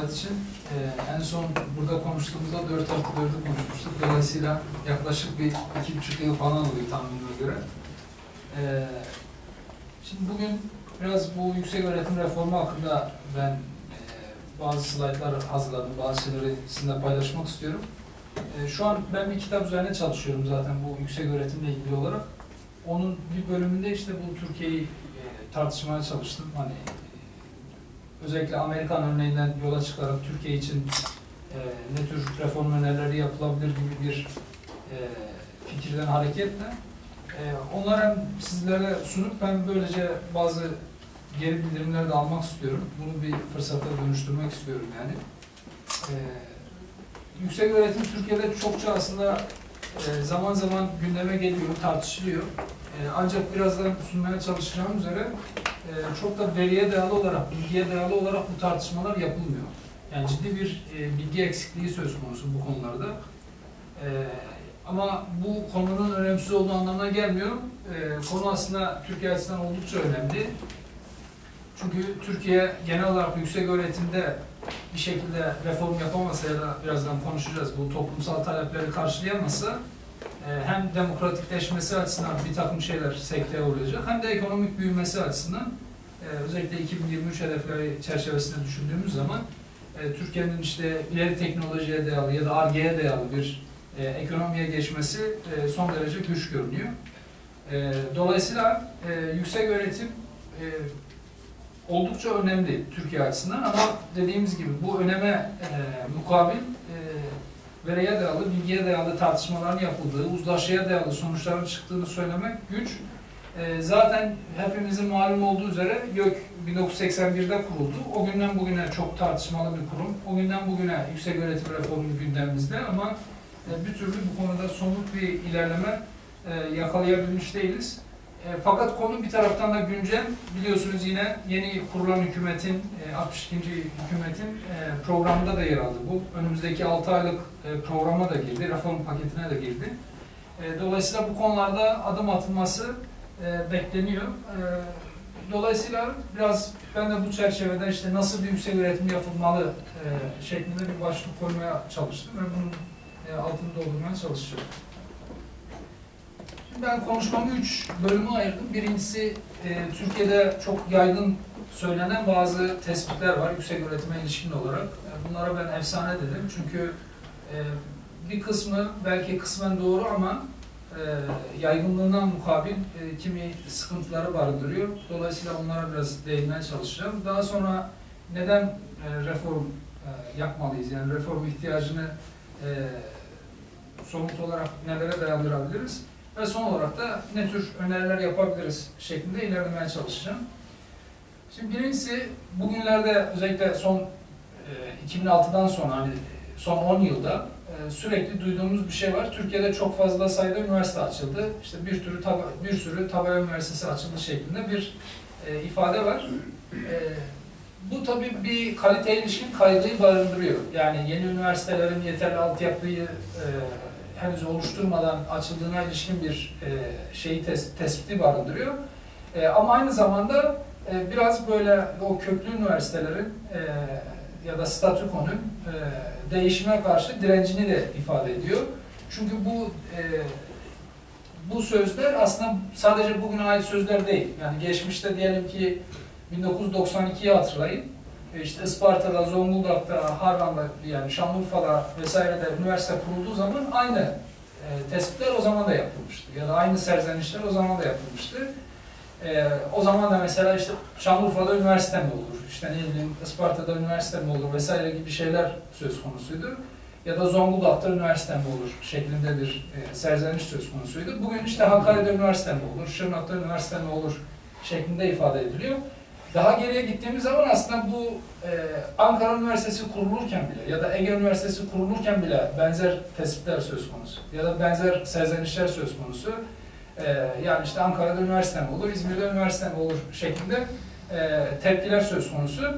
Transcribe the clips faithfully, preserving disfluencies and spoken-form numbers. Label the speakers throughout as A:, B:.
A: davet için. Ee, en son burada konuştuğumuzda dört artı dördü konuşmuştuk. Dolayısıyla yaklaşık bir iki buçuk yıl falan oluyor tahminime göre. Ee, şimdi bugün biraz bu yüksek öğretim reformu hakkında ben e, bazı slaytlar hazırladım, bazı şeyleri sizinle paylaşmak istiyorum. E, şu an ben bir kitap üzerine çalışıyorum zaten bu yüksek öğretimle ilgili olarak. Onun bir bölümünde işte bu Türkiye'yi e, tartışmaya çalıştım. Hani özellikle Amerikan örneğinden yola çıkarak Türkiye için e, ne tür reform önerileri yapılabilir gibi bir e, fikirden hareketle e, onları sizlere sunup ben böylece bazı geri bildirimler de almak istiyorum. Bunu bir fırsata dönüştürmek istiyorum yani. E, yüksek öğretim Türkiye'de çokça aslında e, zaman zaman gündeme geliyor, tartışılıyor. E, ancak birazdan sunmaya çalışacağım üzere e, çok da veriye dayalı olarak, bilgiye dayalı olarak bu tartışmalar yapılmıyor. Yani ciddi bir e, bilgi eksikliği söz konusu bu konularda. E, ama bu konunun önemsiz olduğu anlamına gelmiyor. E, konu aslında Türkiye açısından oldukça önemli. Çünkü Türkiye genel olarak yüksek öğretimde bir şekilde reform yapamasa ya da birazdan konuşacağız, bu toplumsal talepleri karşılayamazsa hem demokratikleşmesi açısından bir takım şeyler sekteye uğrayacak hem de ekonomik büyümesi açısından özellikle iki bin yirmi üç hedefleri çerçevesinde düşündüğümüz zaman Türkiye'nin işte ileri teknolojiye dayalı ya da Ar-Ge'ye dayalı bir ekonomiye geçmesi son derece güç görünüyor. Dolayısıyla yüksek öğretim oldukça önemli Türkiye açısından ama dediğimiz gibi bu öneme mukabil veriye dayalı, bilgiye dayalı tartışmaların yapıldığı, uzlaşıya dayalı sonuçların çıktığını söylemek güç. E, zaten hepimizin malum olduğu üzere YÖK bin dokuz yüz seksen bir'de kuruldu. O günden bugüne çok tartışmalı bir kurum. O günden bugüne yüksek öğretim reformu gündemimizde ama e, bir türlü bu konuda somut bir ilerleme e, yakalayabilmiş değiliz. E, fakat konu bir taraftan da güncel. Biliyorsunuz yine yeni kurulan hükümetin, e, altmış ikinci hükümetin e, programında da yer aldı bu. Önümüzdeki altı aylık e, programa da girdi, reform paketine de girdi. E, dolayısıyla bu konularda adım atılması e, bekleniyor. E, dolayısıyla biraz ben de bu çerçevede işte nasıl bir yüksek öğretim yapılmalı e, şeklinde bir başlık koymaya çalıştım ve bunun e, altını doldurmaya çalışacağım. Ben konuşmamı üç bölüme ayırdım. Birincisi e, Türkiye'de çok yaygın söylenen bazı tespitler var yüksek öğretime ilişkin olarak. E, bunlara ben efsane dedim çünkü e, bir kısmı belki kısmen doğru ama e, yaygınlığına mukabil e, kimi sıkıntıları barındırıyor. Dolayısıyla onlara biraz değinmeye çalışacağım. Daha sonra neden e, reform e, yapmalıyız? Yani reform ihtiyacını e, somut olarak nelere dayandırabiliriz? Ve son olarak da ne tür öneriler yapabiliriz şeklinde ilerlemeye çalışacağım. Şimdi birincisi bugünlerde özellikle son e, iki bin altı'dan sonra hani son on yılda e, sürekli duyduğumuz bir şey var. Türkiye'de çok fazla sayıda üniversite açıldı. İşte bir sürü bir sürü tabela üniversitesi açıldı şeklinde bir e, ifade var. E, bu tabii bir kaliteye ilişkin kaygıyı barındırıyor. Yani yeni üniversitelerin yeterli altyapıyı e, henüz oluşturmadan açıldığına ilişkin bir e, şeyi tes tespiti barındırıyor. E, ama aynı zamanda e, biraz böyle o köklü üniversitelerin e, ya da statükonun e, değişime karşı direncini de ifade ediyor. Çünkü bu e, bu sözler aslında sadece bugüne ait sözler değil. Yani geçmişte diyelim ki bin dokuz yüz doksan iki'yi hatırlayın. İşte Isparta'da, Zonguldak'ta, Harran'da yani Şanlıurfa'da vesairede üniversite kurulduğu zaman aynı e, tespitler o zaman da yapılmıştı. Ya da aynı serzenişler o zaman da yapılmıştı. E, o zaman da mesela işte Şanlıurfa'da üniversite mi olur, işte ne bileyim Isparta'da üniversite mi olur vesaire gibi şeyler söz konusuydu. Ya da Zonguldak'ta üniversite mi olur şeklinde bir e, serzeniş söz konusuydu. Bugün işte Hakkari'de üniversite mi olur, Şırnak'ta üniversite mi olur şeklinde ifade ediliyor. Daha geriye gittiğimiz zaman aslında bu e, Ankara Üniversitesi kurulurken bile ya da Ege Üniversitesi kurulurken bile benzer tespitler söz konusu ya da benzer serzenişler söz konusu. E, yani işte Ankara'da üniversite mi olur, İzmir'de üniversite mi olur şeklinde e, tepkiler söz konusu.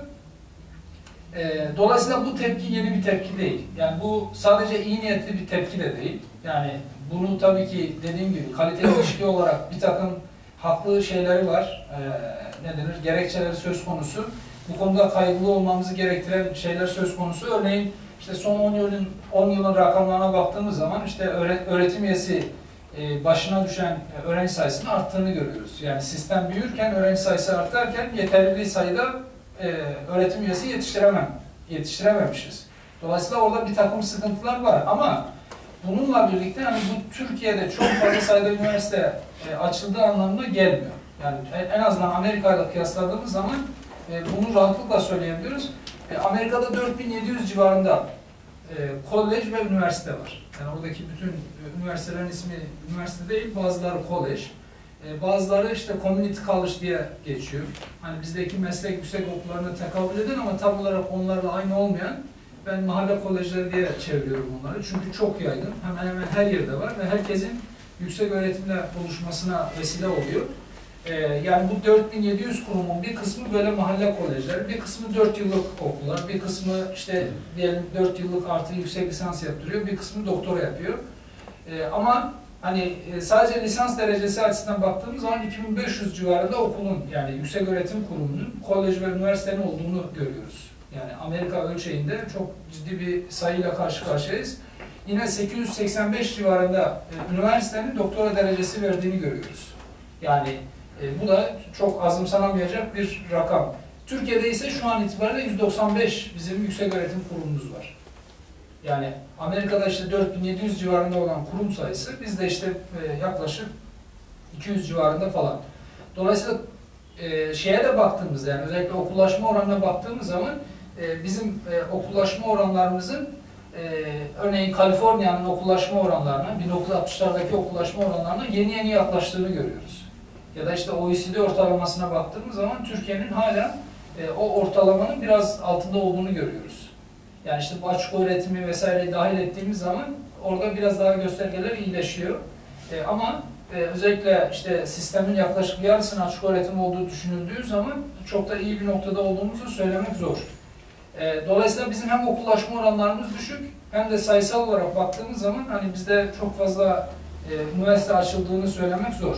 A: E, dolayısıyla bu tepki yeni bir tepki değil. Yani bu sadece iyi niyetli bir tepki de değil. Yani bunu tabii ki dediğim gibi kaliteli ilişki olarak bir takım haklı şeyleri var. E, ne denir? Gerekçeleri söz konusu. bu konuda kaygılı olmamızı gerektiren şeyler söz konusu. Örneğin işte son on yılın on yılın rakamlarına baktığımız zaman işte öğretim üyesi başına düşen öğrenci sayısının arttığını görüyoruz. Yani sistem büyürken, öğrenci sayısı artarken yeterli sayıda öğretim üyesi yetiştiremem, yetiştirememişiz. Dolayısıyla orada bir takım sıkıntılar var ama bununla birlikte hani bu Türkiye'de çok fazla sayıda üniversite açıldığı anlamına gelmiyor. Yani en azından Amerika ile kıyasladığımız zaman bunu rahatlıkla söyleyebiliyoruz. Amerika'da dört bin yedi yüz civarında kolej ve üniversite var. Yani oradaki bütün üniversitelerin ismi üniversite değil, bazıları kolej. Bazıları işte community college diye geçiyor. Hani bizdeki meslek yüksek okullarına tekabül eden ama tam olarak onlarla aynı olmayan, ben mahalle kolejleri diye çeviriyorum onları. Çünkü çok yaygın. Hemen hemen her yerde var ve herkesin yüksek öğretimle buluşmasına vesile oluyor. Ee, yani bu dört bin yedi yüz kurumun bir kısmı böyle mahalle kolejleri, bir kısmı dört yıllık okullar, bir kısmı işte diyelim dört yıllık artı yüksek lisans yaptırıyor, bir kısmı doktora yapıyor. Ee, ama hani sadece lisans derecesi açısından baktığımız zaman iki bin beş yüz civarında okulun, yani yüksek öğretim kurumunun, kolej ve üniversitenin olduğunu görüyoruz. Yani Amerika ölçeğinde çok ciddi bir sayıyla karşı karşıyayız. Yine sekiz yüz seksen beş civarında e, üniversitenin doktora derecesi verdiğini görüyoruz. Yani e, bu da çok azımsanamayacak bir rakam. Türkiye'de ise şu an itibariyle yüz doksan beş bizim yüksek öğretim kurumumuz var. Yani Amerika'da işte dört bin yedi yüz civarında olan kurum sayısı, bizde işte e, yaklaşık iki yüz civarında falan. Dolayısıyla e, şeye de baktığımızda, yani özellikle okullaşma oranına baktığımız zaman e, bizim e, okullaşma oranlarımızın e, örneğin Kaliforniya'nın okullaşma oranlarına, bin dokuz yüz altmışlardaki okullaşma oranlarına yeni yeni yaklaştığını görüyoruz. Ya da işte O E C D ortalamasına baktığımız zaman Türkiye'nin hala e, o ortalamanın biraz altında olduğunu görüyoruz. Yani işte bu açık öğretimi vesaireyi dahil ettiğimiz zaman orada biraz daha göstergeler iyileşiyor. E, ama e, özellikle işte sistemin yaklaşık yarısının açık öğretim olduğu düşünüldüğü zaman çok da iyi bir noktada olduğumuzu söylemek zor. E, dolayısıyla bizim hem okullaşma oranlarımız düşük hem de sayısal olarak baktığımız zaman hani bizde çok fazla e, üniversite açıldığını söylemek zor.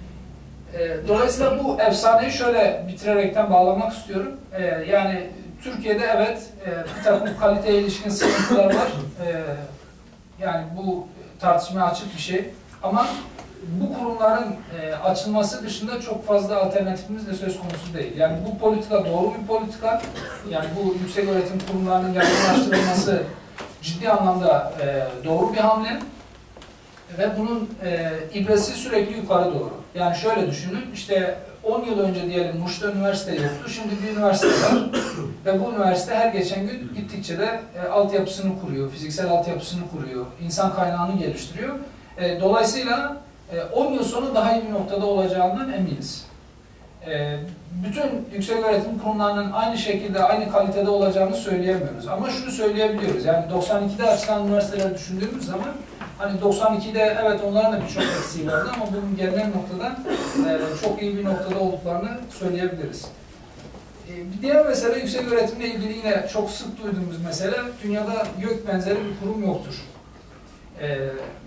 A: E, dolayısıyla bu efsaneyi şöyle bitirerekten bağlamak istiyorum. E, yani Türkiye'de evet e, bir takım kaliteye ilişkin sıkıntılar var. E, yani bu tartışmaya açık bir şey. Ama bu kurumların e, açılması dışında çok fazla alternatifimiz de söz konusu değil. Yani bu politika doğru bir politika. Yani bu yüksek öğretim kurumlarının yaygınlaştırılması ciddi anlamda e, doğru bir hamle. Ve bunun e, ibresi sürekli yukarı doğru. Yani şöyle düşünün, işte on yıl önce diyelim Muş'ta üniversite yoktu, şimdi bir üniversite var ve bu üniversite her geçen gün gittikçe de e, altyapısını kuruyor, fiziksel altyapısını kuruyor, insan kaynağını geliştiriyor. E, dolayısıyla e, on yıl sonra daha iyi bir noktada olacağından eminiz. E, bütün yüksek öğretim kurumlarının aynı şekilde, aynı kalitede olacağını söyleyemiyoruz. Ama şunu söyleyebiliyoruz, yani doksan ikide açılan üniversiteler düşündüğümüz zaman hani doksan ikide evet onların da birçok eksiği vardı ama bunun gelinen noktada e, çok iyi bir noktada olduklarını söyleyebiliriz. E, bir diğer mesele yüksek öğretimle ilgili yine çok sık duyduğumuz mesele, dünyada YÖK benzeri bir kurum yoktur. E,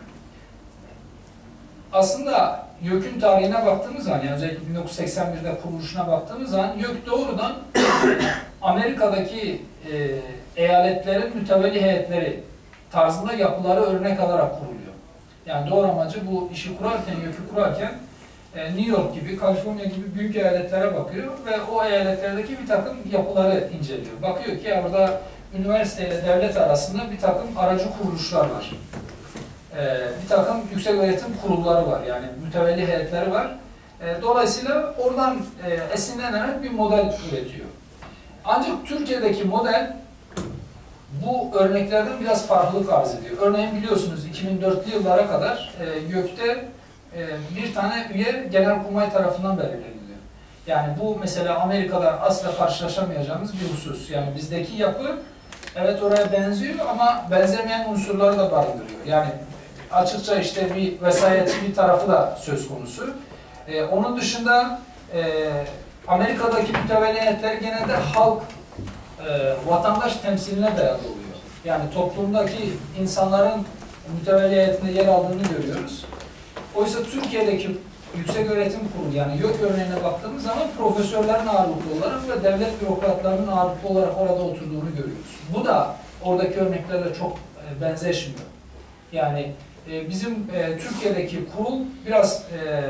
A: aslında YÖK'ün tarihine baktığımız zaman, yani özellikle bin dokuz yüz seksen birde kuruluşuna baktığımız zaman YÖK doğrudan Amerika'daki e, eyaletlerin mütevelli heyetleri tarzında yapıları örnek alarak kuruluyor. Yani doğru amacı bu işi kurarken, YÖK'ü kurarken e, New York gibi, Kaliforniya gibi büyük eyaletlere bakıyor ve o eyaletlerdeki bir takım yapıları inceliyor. Bakıyor ki orada üniversite ile devlet arasında bir takım aracı kuruluşlar var. E, bir takım yüksek öğretim kurulları var, yani mütevelli heyetleri var. E, dolayısıyla oradan e, esinlenerek bir model üretiyor. Ancak Türkiye'deki model bu örneklerden biraz farklılık arz ediyor. Örneğin biliyorsunuz iki bin dörtlü yıllara kadar e, YÖK'te e, bir tane üye Genelkurmay tarafından belirleniliyor. Yani bu mesela Amerika'da asla karşılaşamayacağımız bir husus. Yani bizdeki yapı evet oraya benziyor ama benzemeyen unsurları da barındırıyor. Yani açıkça işte bir vesayetçi bir tarafı da söz konusu. E, onun dışında e, Amerika'daki mütevelli heyetleri genelde halk E, vatandaş temsiline dayalı oluyor. Yani toplumdaki insanların mütevelli heyetinde yer aldığını görüyoruz. Oysa Türkiye'deki yüksek öğretim kurulu yani YÖK örneğine baktığımız zaman profesörlerin ağırlıklı olarak ve devlet bürokratlarının ağırlıklı olarak orada oturduğunu görüyoruz. Bu da oradaki örneklerle çok e, benzeşmiyor. Yani e, bizim e, Türkiye'deki kurul biraz e,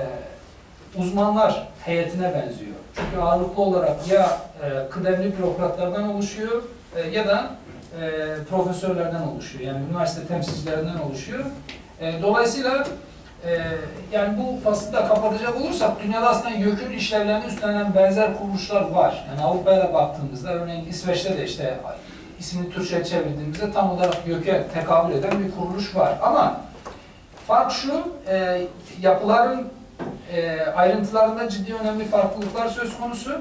A: uzmanlar heyetine benziyor. Çünkü ağırlıklı olarak ya e, kıdemli bürokratlardan oluşuyor e, ya da e, profesörlerden oluşuyor. Yani üniversite temsilcilerinden oluşuyor. E, dolayısıyla e, yani bu faslı da kapatacak olursak dünyada aslında YÖK'ün işlevlerini üstlenen benzer kuruluşlar var. Yani Avrupa'ya da baktığımızda örneğin İsveç'te de işte ismini Türkçe'ye çevirdiğimizde tam olarak YÖK'e tekabül eden bir kuruluş var. Ama fark şu, e, yapıların e, ayrıntılarında ciddi önemli farklılıklar söz konusu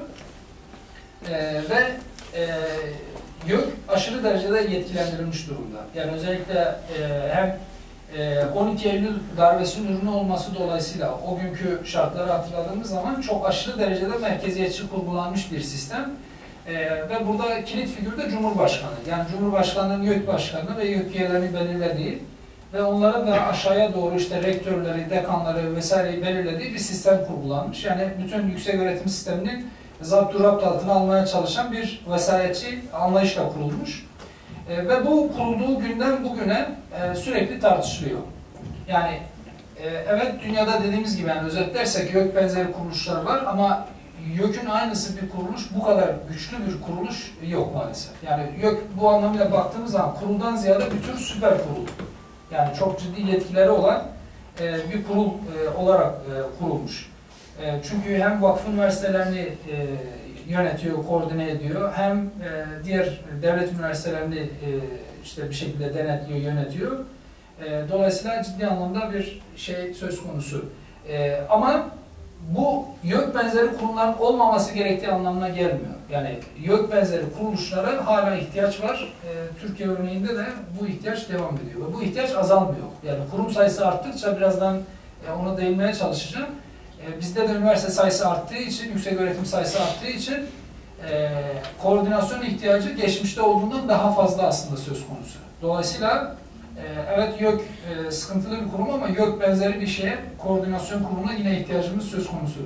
A: e, ve e, YÖK aşırı derecede yetkilendirilmiş durumda. Yani özellikle e, hem e, on iki Eylül darbesinin ürünü olması dolayısıyla o günkü şartları hatırladığımız zaman çok aşırı derecede merkeziyetçi kurgulanmış bir sistem. Ee, ve burada kilit figür de Cumhurbaşkanı. Yani Cumhurbaşkanı'nın YÖK Başkanı ve YÖK üyelerini belirlediği ve onların da aşağıya doğru işte rektörleri, dekanları vesaireyi belirlediği bir sistem kurgulanmış. Yani bütün yüksek öğretim sisteminin zapturapt altına almaya çalışan bir vesayetçi anlayışla kurulmuş. Ee, ve bu kurulduğu günden bugüne e, sürekli tartışılıyor. Yani e, evet dünyada dediğimiz gibi yani özetlersek YÖK benzeri kuruluşlar var ama YÖK'ün aynısı bir kuruluş, bu kadar güçlü bir kuruluş yok maalesef. Yani YÖK bu anlamıyla baktığımız zaman kuruldan ziyade bir tür süper kurul. Yani çok ciddi yetkileri olan e, bir kurul e, olarak e, kurulmuş. E, çünkü hem vakıf üniversitelerini e, yönetiyor, koordine ediyor, hem e, diğer devlet üniversitelerini e, işte bir şekilde denetliyor, yönetiyor. E, dolayısıyla ciddi anlamda bir şey söz konusu. E, ama bu YÖK benzeri kurumların olmaması gerektiği anlamına gelmiyor. Yani YÖK benzeri kuruluşlara hala ihtiyaç var. E, Türkiye örneğinde de bu ihtiyaç devam ediyor. Ve bu ihtiyaç azalmıyor. Yani kurum sayısı arttıkça birazdan e, ona değinmeye çalışacağım. E, bizde de üniversite sayısı arttığı için, yüksek öğretim sayısı arttığı için e, koordinasyon ihtiyacı geçmişte olduğundan daha fazla aslında söz konusu. Dolayısıyla evet YÖK e, sıkıntılı bir kurum ama YÖK benzeri bir şeye, koordinasyon kurumuna yine ihtiyacımız söz konusu.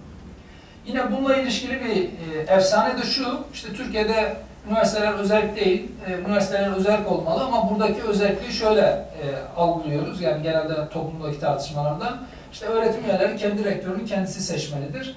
A: Yine bununla ilişkili bir e, efsane de şu, işte Türkiye'de üniversiteler özerk değil, e, üniversiteler özerk olmalı ama buradaki özerkliği şöyle e, algılıyoruz, yani genelde toplumdaki tartışmalarda, işte öğretim üyeleri kendi rektörünü kendisi seçmelidir.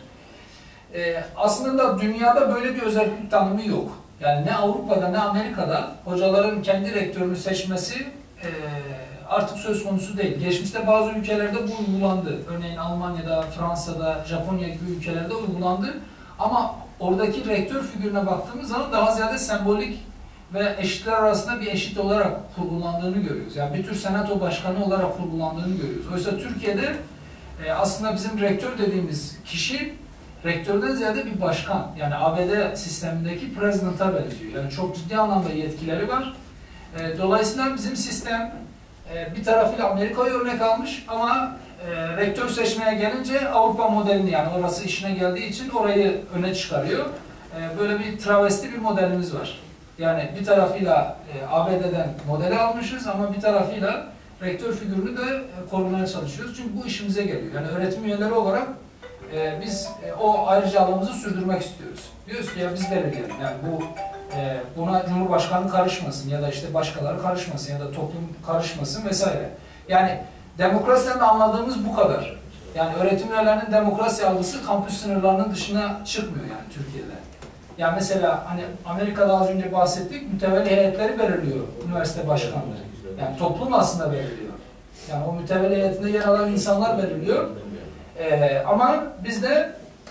A: E, aslında dünyada böyle bir özerklik tanımı yok. Yani ne Avrupa'da ne Amerika'da hocaların kendi rektörünü seçmesi e, artık söz konusu değil. Geçmişte bazı ülkelerde bu uygulandı. Örneğin Almanya'da, Fransa'da, Japonya gibi ülkelerde uygulandı. Ama oradaki rektör figürüne baktığımız zaman daha ziyade sembolik ve eşitler arasında bir eşit olarak kurgulandığını görüyoruz. Yani bir tür senato başkanı olarak kurgulandığını görüyoruz. Oysa Türkiye'de e, aslında bizim rektör dediğimiz kişi rektörden ziyade bir başkan. Yani A B D sistemindeki president'a benziyor. Yani çok ciddi anlamda yetkileri var. E, dolayısıyla bizim sistem e, bir tarafıyla Amerika'yı örnek almış ama e, rektör seçmeye gelince Avrupa modelini, yani orası işine geldiği için orayı öne çıkarıyor. E, böyle bir travesti bir modelimiz var. Yani bir tarafıyla e, A B D'den modeli almışız ama bir tarafıyla rektör figürünü de e, korumaya çalışıyoruz. Çünkü bu işimize geliyor. Yani öğretim üyeleri olarak e, biz e, o ayrıcalığımızı sürdürmek istiyoruz. Diyoruz ki ya biz belirleyelim. Yani bu e, buna Cumhurbaşkanı karışmasın ya da işte başkaları karışmasın ya da toplum karışmasın vesaire. Yani demokrasiden de anladığımız bu kadar. Yani öğretim üyelerinin demokrasi algısı kampüs sınırlarının dışına çıkmıyor yani Türkiye'de. Yani mesela hani Amerika'da az önce bahsettik, mütevelli heyetleri belirliyor üniversite başkanları. Yani toplum aslında belirliyor. Yani o mütevelli heyetinde yer alan insanlar belirliyor. Ee, ama bizde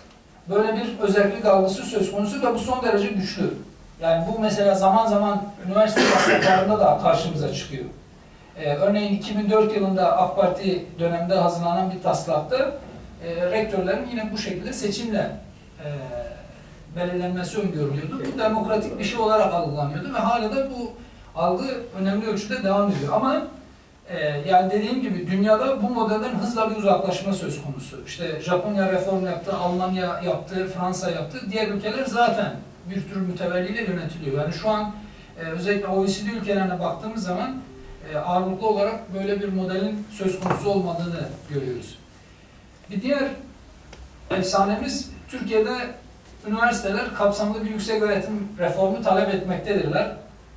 A: böyle bir özellik algısı söz konusu ve bu son derece güçlü. Yani bu mesela zaman zaman üniversite taslaklarında da karşımıza çıkıyor. Ee, örneğin iki bin dört yılında AK Parti döneminde hazırlanan bir taslakta e, rektörlerin yine bu şekilde seçimle e, belirlenmesi öngörülüyordu. Bu demokratik bir şey olarak algılanıyordu ve hala da bu algı önemli ölçüde devam ediyor. Ama e, yani dediğim gibi dünyada bu modelden hızla bir uzaklaşma söz konusu. İşte Japonya reform yaptı, Almanya yaptı, Fransa yaptı. Diğer ülkeler zaten bir tür mütevelliyle yönetiliyor. Yani şu an e, özellikle O E C D ülkelerine baktığımız zaman e, ağırlıklı olarak böyle bir modelin söz konusu olmadığını görüyoruz. Bir diğer efsanemiz, Türkiye'de üniversiteler kapsamlı bir yüksek öğretim reformu talep etmektedirler.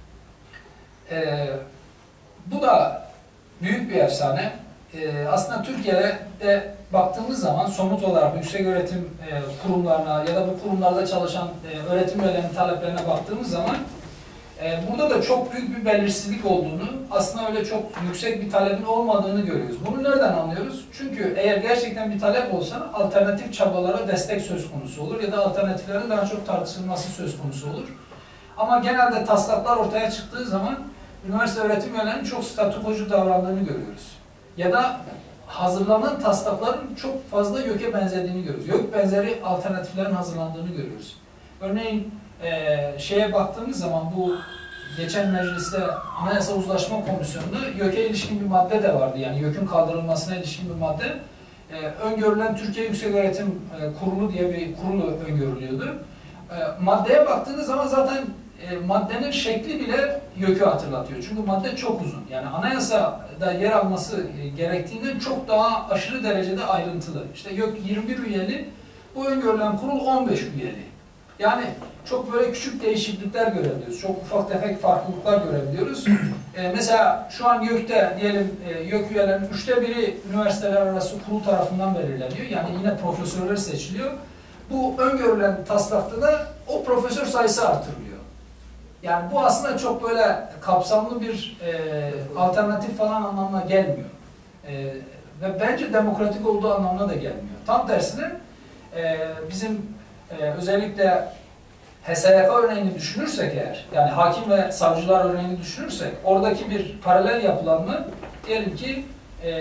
A: Ee, bu da büyük bir efsane. Ee, aslında Türkiye'de de baktığımız zaman somut olarak yüksek öğretim e, kurumlarına ya da bu kurumlarda çalışan e, öğretim üyelerinin taleplerine baktığımız zaman e, burada da çok büyük bir belirsizlik olduğunu, aslında öyle çok yüksek bir talebin olmadığını görüyoruz. Bunu nereden anlıyoruz? Çünkü eğer gerçekten bir talep olsa alternatif çabalara destek söz konusu olur ya da alternatiflerin daha çok tartışılması söz konusu olur. Ama genelde taslaklar ortaya çıktığı zaman üniversite öğretim üyelerinin çok statükocu davrandığını görüyoruz. Ya da hazırlanan taslakların çok fazla YÖK'e benzediğini görüyoruz. YÖK benzeri alternatiflerin hazırlandığını görüyoruz. Örneğin e, şeye baktığımız zaman bu geçen mecliste Anayasa Uzlaşma Komisyonu'nda YÖK'e ilişkin bir madde de vardı. Yani YÖK'ün kaldırılmasına ilişkin bir madde. E, öngörülen Türkiye Yükseköğretim e, Kurulu diye bir kurulu öngörülüyordu. E, maddeye baktığınız zaman zaten E, maddenin şekli bile YÖK'ü hatırlatıyor. Çünkü madde çok uzun. Yani anayasada yer alması e, gerektiğinden çok daha aşırı derecede ayrıntılı. İşte YÖK yirmi bir üyeli, bu öngörülen kurul on beş üyeli. Yani çok böyle küçük değişiklikler görebiliyoruz. Çok ufak tefek farklılıklar görebiliyoruz. E, mesela şu an YÖK'te diyelim e, YÖK üyelerinin üçte biri üniversiteler arası kurul tarafından belirleniyor. Yani yine profesörler seçiliyor. Bu öngörülen taslakta da o profesör sayısı artırılıyor. Yani bu aslında çok böyle kapsamlı bir e, alternatif falan anlamına gelmiyor. E, ve bence demokratik olduğu anlamına da gelmiyor. Tam tersine e, bizim e, özellikle H S Y K örneğini düşünürsek eğer, yani hakim ve savcılar örneğini düşünürsek, oradaki bir paralel yapılanma, diyelim ki e,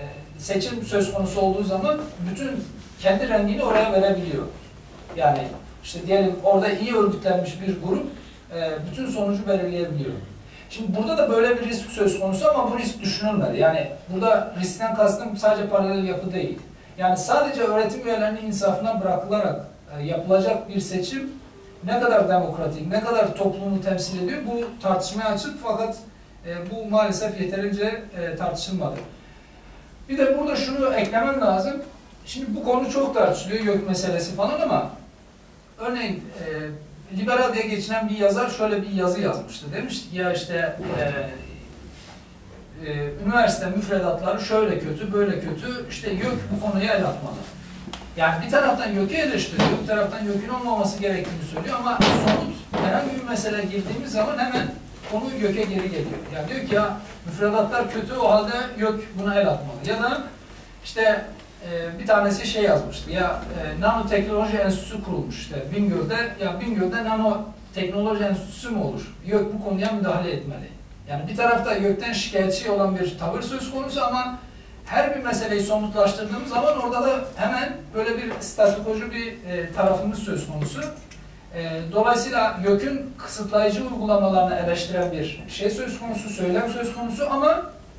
A: seçim söz konusu olduğu zaman bütün kendi rengini oraya verebiliyor. Yani işte diyelim orada iyi örgütlenmiş bir grup bütün sonucu belirleyebiliyor. Şimdi burada da böyle bir risk söz konusu ama bu risk düşünülmedi. Yani burada riskten kastım sadece paralel yapı değil. Yani sadece öğretim üyelerinin insafına bırakılarak yapılacak bir seçim ne kadar demokratik, ne kadar toplumu temsil ediyor bu tartışmaya açık, fakat bu maalesef yeterince tartışılmadı. Bir de burada şunu eklemem lazım. Şimdi bu konu çok tartışılıyor, YÖK meselesi falan, ama örneğin liberal diye geçinen bir yazar şöyle bir yazı yazmıştı. Demişti ki ya işte e, e, üniversite müfredatları şöyle kötü, böyle kötü, işte YÖK bu konuya el atmalı. Yani bir taraftan YÖK'ü eleştiriyor, bir taraftan YÖK'ün olmaması gerektiğini söylüyor ama somut herhangi bir mesele girdiğimiz zaman hemen konu YÖK'e geri geliyor. Yani diyor ki ya müfredatlar kötü, o halde YÖK buna el atmalı. Ya da işte bir tanesi şey yazmıştı ya, e, nanoteknoloji enstitüsü kurulmuş işte Bingöl'de. Ya Bingöl'de nanoteknoloji enstitüsü mü olur? YÖK bu konuya müdahale etmeli. Yani bir tarafta YÖK'ten şikayetçi olan bir tavır söz konusu ama her bir meseleyi somutlaştırdığımız zaman orada da hemen böyle bir statükocu bir e, tarafımız söz konusu. E, dolayısıyla YÖK'ün kısıtlayıcı uygulamalarını eleştiren bir şey söz konusu, söylem söz konusu ama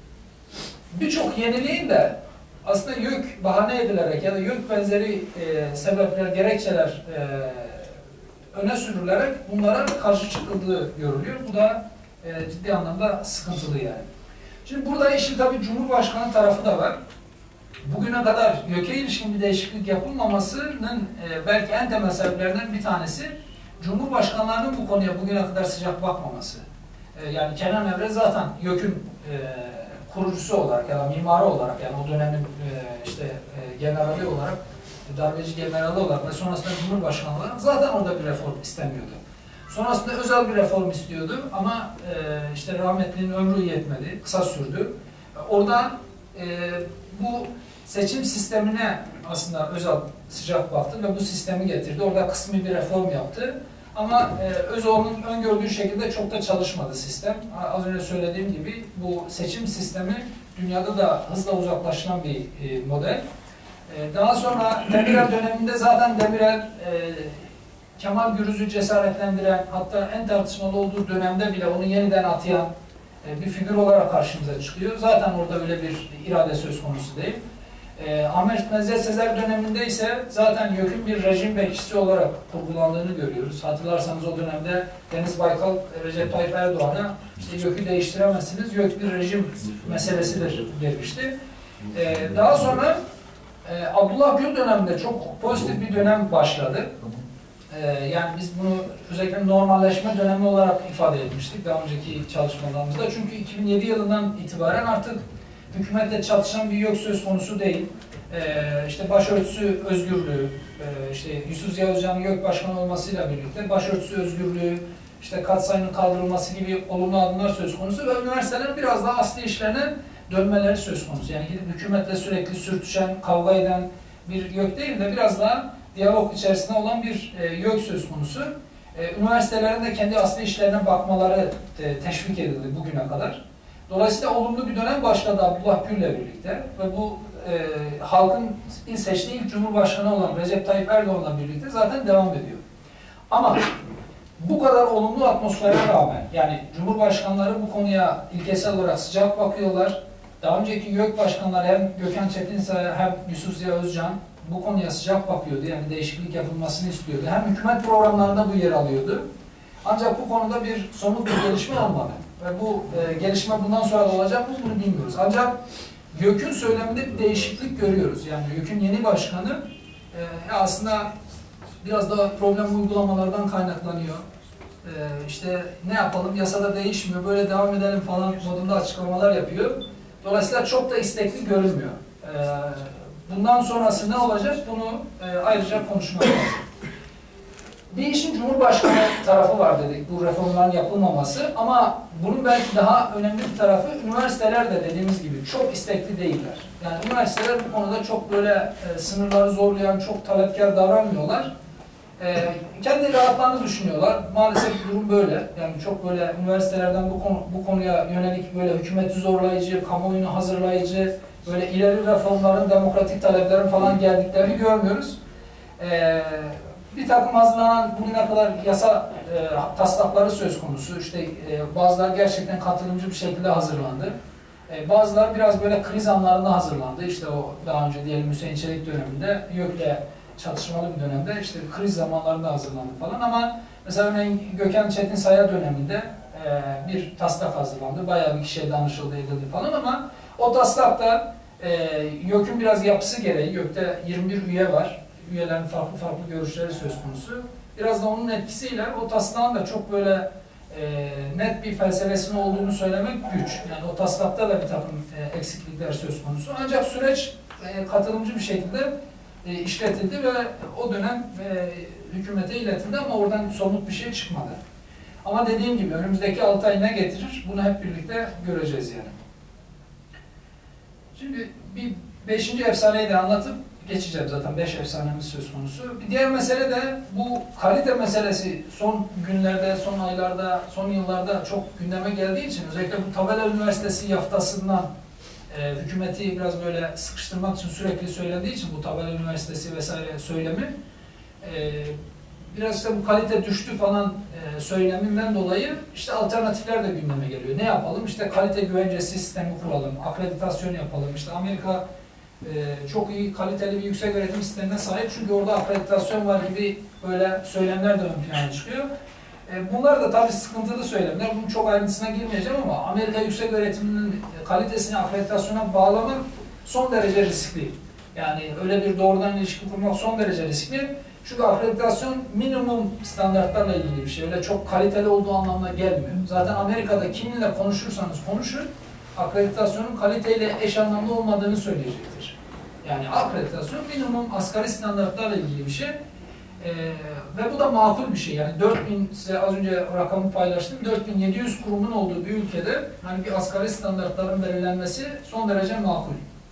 A: birçok yeniliğin de aslında YÖK bahane edilerek ya da YÖK benzeri e, sebepler, gerekçeler e, öne sürülerek bunlara karşı çıkıldığı görülüyor. Bu da e, ciddi anlamda sıkıntılı yani. Şimdi burada işin tabii Cumhurbaşkanı tarafı da var. Bugüne kadar YÖK'e ilişkin bir değişiklik yapılmamasının e, belki en temel sebeplerinden bir tanesi Cumhurbaşkanlarının bu konuya bugüne kadar sıcak bakmaması. E, yani Kenan Evren zaten YÖK'ün e, kurucusu olarak ya da mimarı olarak, yani o dönemin e, işte e, generali olarak, darbeci generali olarak ve sonrasında Cumhurbaşkanı olarak zaten orada bir reform istemiyordu. Sonrasında özel bir reform istiyordu ama e, işte rahmetlinin ömrü yetmedi, kısa sürdü. Oradan e, bu seçim sistemine aslında Özal sıcak baktı ve bu sistemi getirdi. Orada kısmi bir reform yaptı. Ama e, Özal'ın öngördüğü şekilde çok da çalışmadı sistem. Az önce söylediğim gibi bu seçim sistemi dünyada da hızla uzaklaşılan bir e, model. E, daha sonra Demirel döneminde zaten Demirel e, Kemal Gürüz'ü cesaretlendiren, hatta en tartışmalı olduğu dönemde bile onu yeniden atayan e, bir figür olarak karşımıza çıkıyor. Zaten orada öyle bir irade söz konusu değil. E, Ahmet Mezze Sezer döneminde ise zaten YÖK'ün bir rejim bekçisi olarak kurgulandığını görüyoruz. Hatırlarsanız o dönemde Deniz Baykal, Recep Tayyip Erdoğan'a işte YÖK'ü değiştiremezsiniz, YÖK bir rejim meselesidir demişti. E, daha sonra Ee, Abdullah Gül döneminde çok pozitif bir dönem başladı. Ee, yani biz bunu özellikle normalleşme dönemi olarak ifade etmiştik daha önceki çalışmalarımızda. Çünkü iki bin yedi yılından itibaren artık hükümetle çatışan bir yok söz konusu değil. Ee, işte başörtüsü özgürlüğü, e, işte Yusuf Ziya Özcan'ın YÖK Başkanı olmasıyla birlikte başörtüsü özgürlüğü, işte katsayının kaldırılması gibi olumlu adımlar söz konusu ve üniversitelerin biraz daha asli işlerine dönmeleri söz konusu. Yani gidip hükümetle sürekli sürtüşen, kavga eden bir YÖK değil de biraz daha diyalog içerisinde olan bir e, YÖK söz konusu. E, üniversitelerin de kendi asli işlerine bakmaları e, teşvik edildi bugüne kadar. Dolayısıyla olumlu bir dönem başladı Abdullah Gül'le birlikte ve bu e, halkın seçtiği ilk Cumhurbaşkanı olan Recep Tayyip Erdoğan'la birlikte zaten devam ediyor. Ama bu kadar olumlu atmosfere rağmen, yani Cumhurbaşkanları bu konuya ilkesel olarak sıcak bakıyorlar. Daha önceki YÖK başkanları hem Gökhan Çetinsaya hem Yusuf Ziya Özcan bu konuya sıcak bakıyordu. Yani değişiklik yapılmasını istiyordu. Hem hükümet programlarında bu yer alıyordu. Ancak bu konuda bir somut bir gelişme olmadı. Ve bu e, gelişme bundan sonra da olacak mı bunu bilmiyoruz. Ancak YÖK'ün söyleminde bir değişiklik görüyoruz. Yani YÖK'ün yeni başkanı e, aslında biraz daha problem uygulamalardan kaynaklanıyor. E, işte ne yapalım, yasada değişmiyor, böyle devam edelim falan modunda açıklamalar yapıyor. Dolayısıyla çok da istekli görünmüyor. E, bundan sonrası ne olacak bunu e, ayrıca konuşmak lazım. Bir işin Cumhurbaşkanı tarafı var dedik, bu reformların yapılmaması, ama bunun belki daha önemli bir tarafı, üniversiteler de dediğimiz gibi çok istekli değiller. Yani üniversiteler bu konuda çok böyle e, sınırları zorlayan, çok talepkar davranmıyorlar. E, kendi rahatlarını düşünüyorlar. Maalesef durum böyle. Yani çok böyle üniversitelerden bu, konu, bu konuya yönelik böyle hükümeti zorlayıcı, kamuoyunu hazırlayıcı, böyle ileri reformların, demokratik taleplerin falan geldiklerini görmüyoruz. E, Bir takım hazırlanan bugüne kadar yasa e, taslakları söz konusu. İşte e, bazıları gerçekten katılımcı bir şekilde hazırlandı. E, bazıları biraz böyle kriz anlarında hazırlandı. İşte o daha önce diyelim Hüseyin Çelik döneminde, YÖK'le çatışmalı bir dönemde işte kriz zamanlarında hazırlandı falan. Ama mesela örneğin Gökhan Çetinsaya döneminde e, bir taslak hazırlandı. Bayağı bir kişiye danışıldı, edildi falan, ama o taslakta e, YÖK'ün biraz yapısı gereği, YÖK'te yirmi bir üye var. Üyelerin farklı farklı görüşleri söz konusu. Biraz da onun etkisiyle o taslağın da çok böyle e, net bir felsefesinin olduğunu söylemek güç. Yani o taslakta da bir takım e, eksiklikler söz konusu. Ancak süreç e, katılımcı bir şekilde e, işletildi ve o dönem e, hükümete iletildi, ama oradan somut bir şey çıkmadı. Ama dediğim gibi önümüzdeki altı ay ne getirir? Bunu hep birlikte göreceğiz yani. Şimdi bir beşinci efsaneyi de anlatıp geçeceğim, zaten beş efsanemiz söz konusu. Bir diğer mesele de bu kalite meselesi son günlerde, son aylarda, son yıllarda çok gündeme geldiği için, özellikle bu Tabela Üniversitesi yaftasından e, hükümeti biraz böyle sıkıştırmak için sürekli söylendiği için bu Tabela Üniversitesi vesaire söylemi, e, biraz işte bu kalite düştü falan e, söyleminden dolayı işte alternatifler de gündeme geliyor. Ne yapalım? İşte kalite güvencesi sistemi kuralım, akreditasyon yapalım. İşte Amerika Ee, çok iyi, kaliteli bir yüksek öğretim sistemine sahip. Çünkü orada akreditasyon var gibi böyle söylemler de ön plana çıkıyor. Ee, bunlar da tabii sıkıntılı söylemler. Bunun çok ayrıntısına girmeyeceğim, ama Amerika yüksek öğretiminin kalitesini akreditasyona bağlamak son derece riskli. Yani öyle bir doğrudan ilişki kurmak son derece riskli. Çünkü akreditasyon minimum standartlarla ilgili bir şey. Öyle çok kaliteli olduğu anlamına gelmiyor. Zaten Amerika'da kiminle konuşursanız konuşun, akreditasyonun kaliteyle eş anlamlı olmadığını söyleyecektir. Yani akreditasyon minimum asgari standartlarla ilgili bir şey. Ee, ve bu da makul bir şey. Yani dört bin, size az önce rakamı paylaştım, dört bin yedi yüz kurumun olduğu bir ülkede hani bir asgari standartların belirlenmesi son derece makul.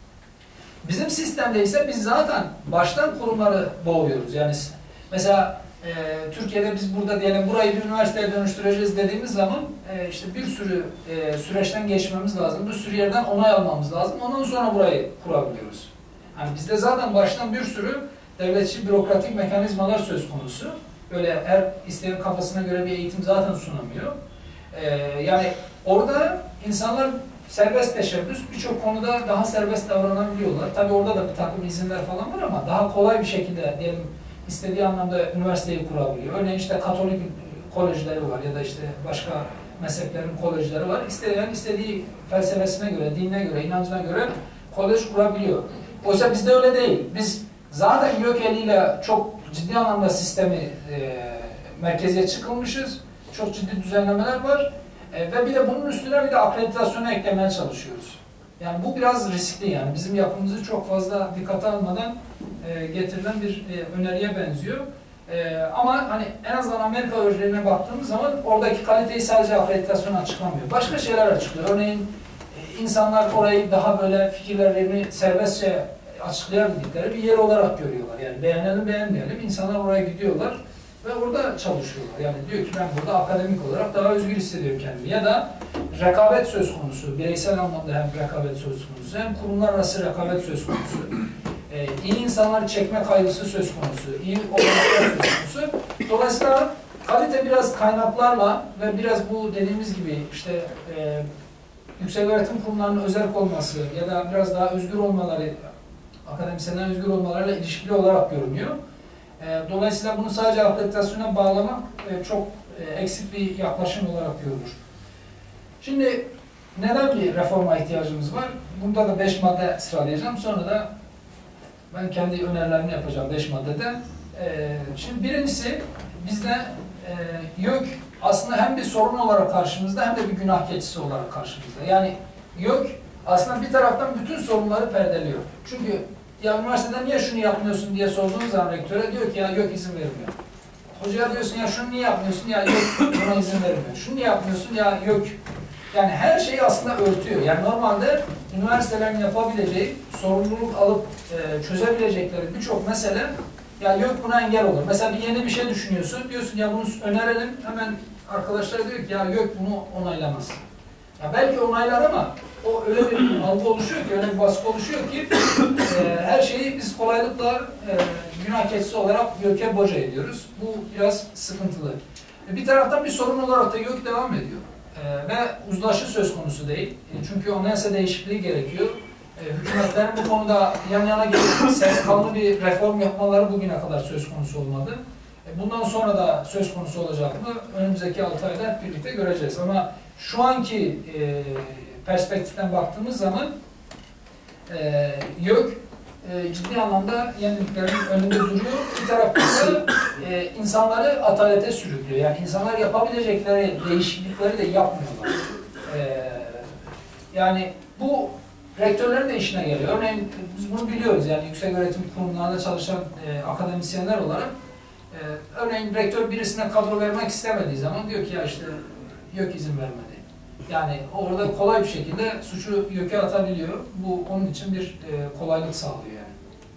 A: Bizim sistemde ise biz zaten baştan kurumları boğuyoruz. Yani mesela e, Türkiye'de biz burada diyelim burayı bir üniversiteye dönüştüreceğiz dediğimiz zaman e, işte bir sürü e, süreçten geçmemiz lazım. Bir sürü yerden onay almamız lazım. Ondan sonra burayı kurabiliyoruz. Yani bizde zaten baştan bir sürü devletçi bürokratik mekanizmalar söz konusu. Böyle her isteyen kafasına göre bir eğitim zaten sunamıyor. E, yani orada insanlar serbest teşebbüs, birçok konuda daha serbest davranabiliyorlar. Tabii orada da bir takım izinler falan var, ama daha kolay bir şekilde diyelim istediği anlamda üniversiteyi kurabiliyor. Örneğin işte Katolik kolejleri var ya da işte başka mezheplerin kolejleri var. İsteyen istediği felsefesine göre, dinine göre, inancına göre kolej kurabiliyor. Oysa bizde öyle değil. Biz zaten YÖK eliyle çok ciddi anlamda sistemi e, merkeziye çıkılmışız. Çok ciddi düzenlemeler var. E, ve bir de bunun üstüne bir de akreditasyonu eklemeye çalışıyoruz. Yani bu biraz riskli yani. Bizim yapımızı çok fazla dikkate almadan e, getirilen bir e, öneriye benziyor. E, ama hani en azından Amerika örneğine baktığımız zaman oradaki kaliteyi sadece akreditasyon açıklamıyor. Başka şeyler açıklıyor. Örneğin e, insanlar orayı daha böyle fikirlerini serbestçe açıklayabildikleri bir yer olarak görüyorlar. Yani beğenelim beğenmeyelim. İnsanlar oraya gidiyorlar ve orada çalışıyorlar. Yani diyor ki ben burada akademik olarak daha özgür hissediyorum kendimi. Ya da rekabet söz konusu. Bireysel anlamda hem rekabet söz konusu hem kurumlar arası rekabet söz konusu. Ee, iyi insanları çekme kaygısı söz konusu. İyi olanaklar söz konusu. Dolayısıyla kalite biraz kaynaklarla ve biraz bu dediğimiz gibi işte e, yüksek öğretim kurumlarının özerk olması ya da biraz daha özgür olmaları, akademisyenlerin özgür olmalarıyla ilişkili olarak görünüyor. Dolayısıyla bunu sadece akreditasyona bağlamak çok eksik bir yaklaşım olarak görülür. Şimdi neden bir reforma ihtiyacımız var? Burada da beş madde sıralayacağım. Sonra da ben kendi önerilerimi yapacağım beş maddede. Şimdi birincisi bizde YÖK aslında hem bir sorun olarak karşımızda hem de bir günah keçisi olarak karşımızda. Yani YÖK aslında bir taraftan bütün sorunları perdeliyor. Çünkü ya üniversitede niye şunu yapmıyorsun diye sorduğunuz zaman rektöre diyor ki ya YÖK izin vermiyor. Hocaya diyorsun ya şunu niye yapmıyorsun ya YÖK buna izin vermiyor. Şunu niye yapmıyorsun ya YÖK. Yani her şeyi aslında örtüyor. Yani normalde üniversitelerin yapabileceği, sorumluluk alıp e, çözebilecekleri birçok mesele ya YÖK buna engel olur. Mesela bir yeni bir şey düşünüyorsun, diyorsun ya bunu önerelim, hemen arkadaşlar diyor ki ya YÖK bunu onaylamaz. Ya belki onaylar ama o öyle bir algı oluşuyor ki, öyle bir baskı oluşuyor ki e, her şeyi biz kolaylıkla e, günah keçisi olarak YÖK'e boca ediyoruz. Bu biraz sıkıntılı. E, bir taraftan bir sorun olarak da YÖK devam ediyor. E, ve uzlaşı söz konusu değil. E, çünkü anayasa değişikliği gerekiyor. E, hükümetlerin bu konuda yan yana gelip sendikalı bir reform yapmaları bugüne kadar söz konusu olmadı. E, bundan sonra da söz konusu olacak mı? Önümüzdeki altı ayda hep birlikte göreceğiz. Ama şu anki e, perspektiften baktığımız zaman e, YÖK e, ciddi anlamda yeniliklerin önünde duruyor. Bir taraftan da e, insanları atalete sürüklüyor. Yani insanlar yapabilecekleri değişiklikleri de yapmıyorlar. E, yani bu rektörlerin de işine geliyor. Örneğin biz bunu biliyoruz yani yüksek öğretim kurumlarında çalışan e, akademisyenler olarak e, örneğin rektör birisine kadro vermek istemediği zaman diyor ki ya işte YÖK izin vermedi. Yani orada kolay bir şekilde suçu YÖK'e atabiliyor. Bu onun için bir e, kolaylık sağlıyor yani.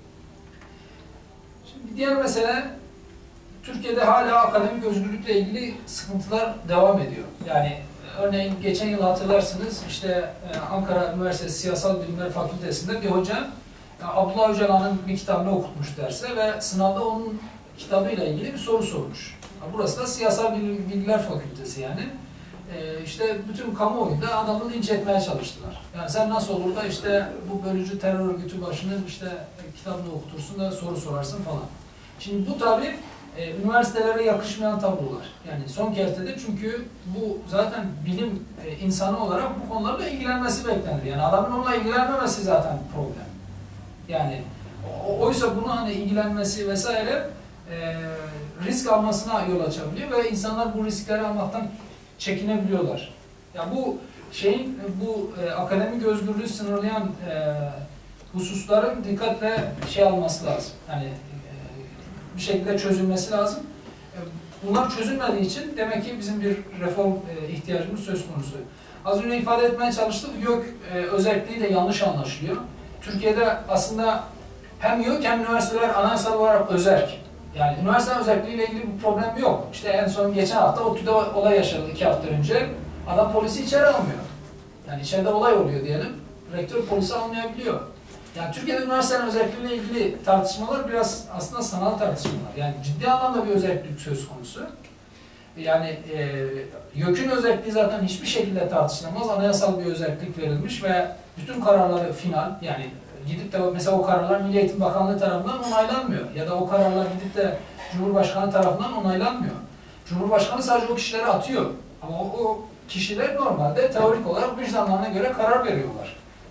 A: Şimdi diğer mesele Türkiye'de hala akademik özgürlükle ilgili sıkıntılar devam ediyor. Yani örneğin geçen yıl hatırlarsınız işte e, Ankara Üniversitesi Siyasal Bilimler Fakültesi'nde bir hoca yani Abdullah Öcalan'ın bir kitabını okutmuş derse ve sınavda onun kitabıyla ilgili bir soru sormuş. Burası da Siyasal Bilgiler Fakültesi yani. Ee, işte bütün kamuoyunda adamı linç etmeye çalıştılar. Yani sen nasıl olur da işte bu bölücü terör örgütü başının işte kitabını okutursun da soru sorarsın falan. Şimdi bu tabi e, üniversitelere yakışmayan tablolar. Yani son kertede çünkü bu zaten bilim e, insanı olarak bu konularla ilgilenmesi beklenir. Yani adamın onunla ilgilenmemesi zaten problem. Yani o, oysa bunu hani ilgilenmesi vesaire e, risk almasına yol açabiliyor ve insanlar bu riskleri almaktan çekinebiliyorlar. Ya yani bu şeyin bu e, akademik özgürlüğü sınırlayan e, hususların dikkatle şey alması lazım. Yani e, bir şekilde çözülmesi lazım. E, bunlar çözülmediği için demek ki bizim bir reform e, ihtiyacımız söz konusu. Az önce ifade etmeye çalıştık. YÖK e, özelliği de yanlış anlaşılıyor. Türkiye'de aslında hem YÖK hem üniversiteler anayasal olarak özerk. Yani üniversite özelliğiyle ilgili bir problem yok. İşte en son geçen hafta ODTÜ'de olay yaşadı iki hafta önce. Adam polisi içeri almıyor. Yani içeride olay oluyor diyelim. Rektör polisi almayabiliyor. Yani Türkiye'de üniversitenin özelliğiyle ilgili tartışmalar biraz aslında sanal tartışmalar. Yani ciddi anlamda bir özellik söz konusu. Yani e, YÖK'ün özelliği zaten hiçbir şekilde tartışılamaz. Anayasal bir özellik verilmiş ve bütün kararları final yani gidip de mesela o kararlar Milli Eğitim Bakanlığı tarafından onaylanmıyor. Ya da o kararlar gidip de Cumhurbaşkanı tarafından onaylanmıyor. Cumhurbaşkanı sadece o kişileri atıyor. Ama o, o kişiler normalde teorik olarak vicdanlarına göre karar veriyorlar.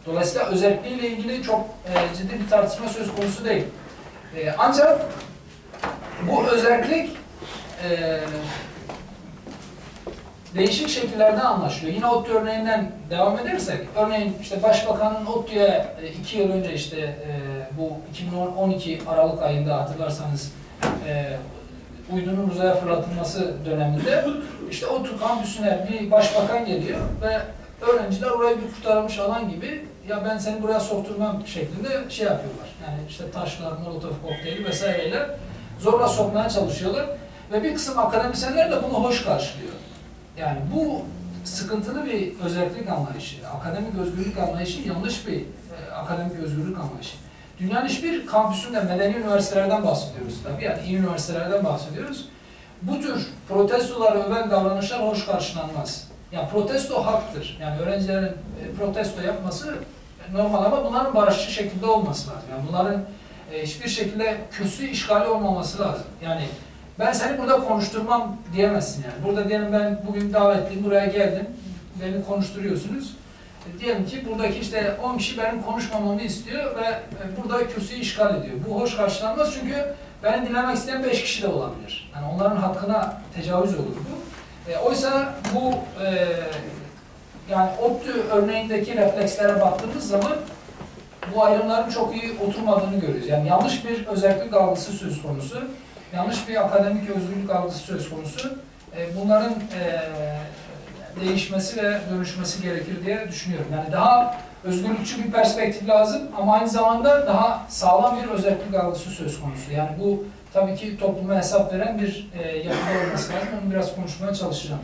A: Dolayısıyla özelliğiyle ilgili çok e, ciddi bir tartışma söz konusu değil. E, ancak bu özellik e, değişik şekillerde anlaşılıyor. Yine ODTÜ örneğinden devam edersek, örneğin işte Başbakanın ODTÜ'ye iki yıl önce işte e, bu iki bin on iki Aralık ayında hatırlarsanız e, uydunun uzaya fırlatılması döneminde işte ODTÜ kampüsüne bir başbakan geliyor ve öğrenciler orayı bir kurtarılmış alan gibi ya ben seni buraya sokturmam şeklinde şey yapıyorlar. Yani işte taşlar, molotof kokteyli vesaireyle zorla sokmaya çalışıyorlar ve bir kısım akademisyenler de bunu hoş karşılıyor. Yani bu sıkıntılı bir özellik anlayışı, akademik özgürlük anlayışı yanlış bir e, akademik özgürlük anlayışı. Dünyanın hiçbir kampüsünde medeni üniversitelerden bahsediyoruz tabii, yani iyi üniversitelerden bahsediyoruz. Bu tür protestoları öven davranışlar hoş karşılanmaz. Yani protesto haktır. Yani öğrencilerin e, protesto yapması normal ama bunların barışçı şekilde olması lazım. Yani bunların e, hiçbir şekilde kötü işgali olmaması lazım. Yani ben seni burada konuşturmam diyemezsin yani. Burada diyelim ben bugün davetliyim, buraya geldim, beni konuşturuyorsunuz. E, diyelim ki buradaki işte on kişi benim konuşmamamı istiyor ve e, burada kürsüyü işgal ediyor. Bu hoş karşılanmaz çünkü beni dinlemek isteyen beş kişi de olabilir. Yani onların hakkına tecavüz olur bu. E, oysa bu e, yani ODTÜ örneğindeki reflekslere baktığımız zaman bu ayrımların çok iyi oturmadığını görüyoruz. Yani yanlış bir özellik algısı söz konusu. Yanlış bir akademik özgürlük algısı söz konusu. Bunların değişmesi ve dönüşmesi gerekir diye düşünüyorum. Yani daha özgürlükçü bir perspektif lazım ama aynı zamanda daha sağlam bir özellik algısı söz konusu. Yani bu tabii ki topluma hesap veren bir yapıda olması lazım. Onu biraz konuşmaya çalışacağım.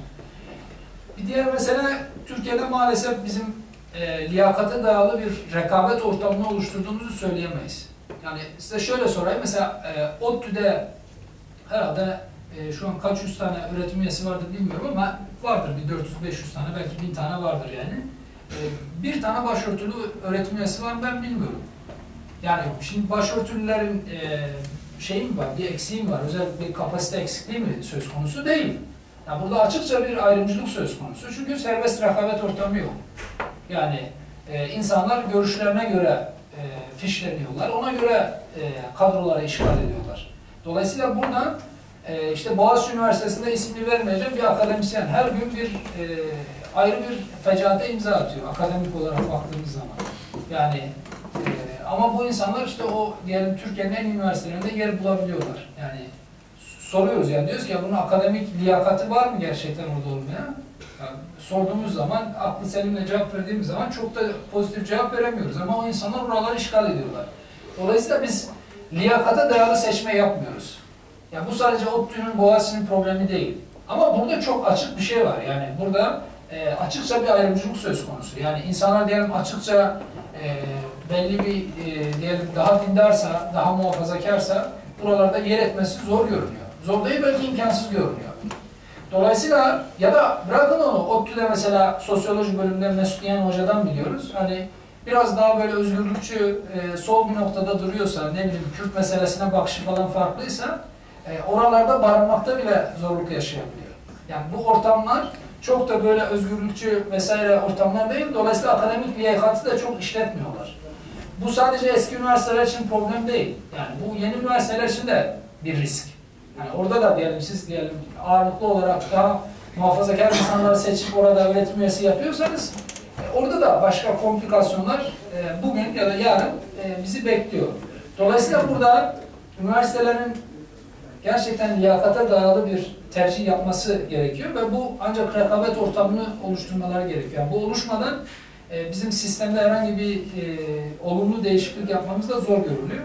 A: Bir diğer mesele, Türkiye'de maalesef bizim e, liyakate dayalı bir rekabet ortamını oluşturduğumuzu söyleyemeyiz. Yani size şöyle sorayım, mesela e, ODTÜ'de herhalde e, şu an kaç yüz tane öğretim üyesi vardır bilmiyorum ama vardır bir dört yüz beş yüz tane, belki bin tane vardır yani. E, bir tane başörtülü öğretim üyesi var mı ben bilmiyorum. Yani şimdi başörtülülerin e, şeyi mi var, bir eksiği mi var, özel bir kapasite eksikliği mi söz konusu değil. Yani burada açıkça bir ayrımcılık söz konusu çünkü serbest rekabet ortamı yok. Yani e, insanlar görüşlerine göre e, fişleniyorlar, ona göre e, kadrolara işgal ediyorlar. Dolayısıyla buradan e, işte Boğaziçi Üniversitesi'nde ismini vermeyeceğim bir akademisyen her gün bir e, ayrı bir fecaate imza atıyor akademik olarak baktığımız zaman. Yani e, ama bu insanlar işte o diyelim Türkiye'nin en iyi üniversitelerinde yer bulabiliyorlar. Yani soruyoruz yani diyoruz ki ya bunun akademik liyakati var mı gerçekten orada olmaya? Yani sorduğumuz zaman, aklı selimle cevap verdiğimiz zaman çok da pozitif cevap veremiyoruz ama o insanlar oraları işgal ediyorlar. Dolayısıyla biz liyakata dayalı seçme yapmıyoruz. Yani bu sadece ODTÜ'nün, Boğaziçi'nin problemi değil. Ama burada çok açık bir şey var. Yani burada e, açıkça bir ayrımcılık söz konusu. Yani insanlar diyelim açıkça e, belli bir e, diyelim daha dindarsa, daha muhafazakarsa buralarda yer etmesi zor görünüyor. Zor değil, belki imkansız görünüyor. Dolayısıyla ya da bırakın onu, ODTÜ'de mesela sosyoloji bölümünde Mesut Yiyen Hoca'dan biliyoruz. Hani biraz daha böyle özgürlükçü, e, sol bir noktada duruyorsa, ne bileyim Kürt meselesine bakışı falan farklıysa e, oralarda barınmakta bile zorluk yaşayabiliyor. Yani bu ortamlar çok da böyle özgürlükçü vesaire ortamlar değil. Dolayısıyla akademik liyakatı da çok işletmiyorlar. Bu sadece eski üniversiteler için problem değil. Yani bu yeni üniversiteler için de bir risk. Yani orada da diyelim siz diyelim ağırlıklı olarak daha muhafazakar insanları seçip orada öğretim üyesi yapıyorsanız e, orada da başka komplikasyonlar e, bugün ya da yarın e, bizi bekliyor. Dolayısıyla burada üniversitelerin gerçekten liyakata dayalı bir tercih yapması gerekiyor ve bu ancak rekabet ortamını oluşturmaları gerekiyor. Yani bu oluşmadan e, bizim sistemde herhangi bir e, olumlu değişiklik yapmamız da zor görülüyor.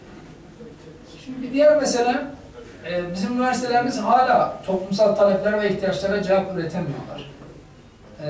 A: Şimdi bir diğer mesele, e, bizim üniversitelerimiz hala toplumsal taleplere ve ihtiyaçlara cevap üretemiyorlar. E,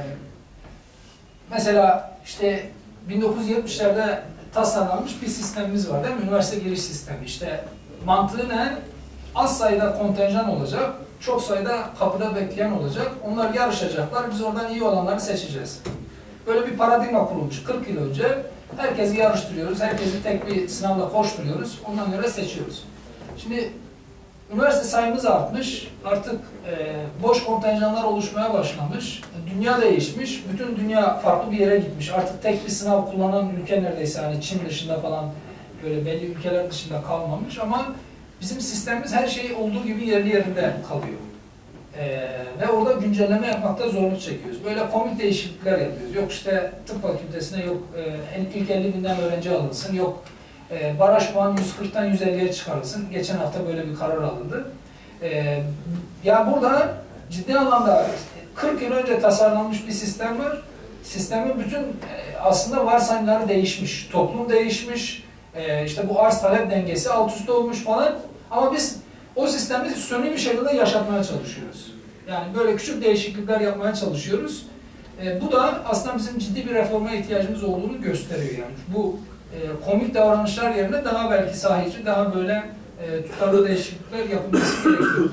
A: mesela işte bin dokuz yüz yetmişlerde tasarlanmış bir sistemimiz var değil mi? Üniversite giriş sistemi. İşte mantığı ne? Az sayıda kontenjan olacak, çok sayıda kapıda bekleyen olacak. Onlar yarışacaklar, biz oradan iyi olanları seçeceğiz. Böyle bir paradigma kurulmuş kırk yıl önce. Herkesi yarıştırıyoruz, herkesi tek bir sınavla koşturuyoruz, ondan göre seçiyoruz. Şimdi üniversite sayımız artmış, artık e, boş kontenjanlar oluşmaya başlamış, dünya değişmiş, bütün dünya farklı bir yere gitmiş. Artık tek bir sınav kullanan ülke neredeyse, hani Çin dışında falan böyle belli ülkeler dışında kalmamış ama bizim sistemimiz her şey olduğu gibi yerli yerinde kalıyor. Ee, ve orada güncelleme yapmakta zorluk çekiyoruz. Böyle komik değişiklikler yapıyoruz. Yok işte tıp fakültesine yok e, ilk elli binden öğrenci alınsın, yok e, baraj puan yüz kırktan yüz elliye çıkarılsın. Geçen hafta böyle bir karar alındı. E, yani burada ciddi anlamda kırk yıl önce tasarlanmış bir sistem var. Sistemin bütün e, aslında varsayımları değişmiş. Toplum değişmiş. E, işte bu arz talep dengesi alt üst olmuş falan. Ama biz o sistemi suni bir şekilde yaşatmaya çalışıyoruz. Yani böyle küçük değişiklikler yapmaya çalışıyoruz. E, bu da aslında bizim ciddi bir reforma ihtiyacımız olduğunu gösteriyor. Yani bu e, komik davranışlar yerine daha belki sahici, daha böyle e, tutarlı değişiklikler yapılması gerekiyor.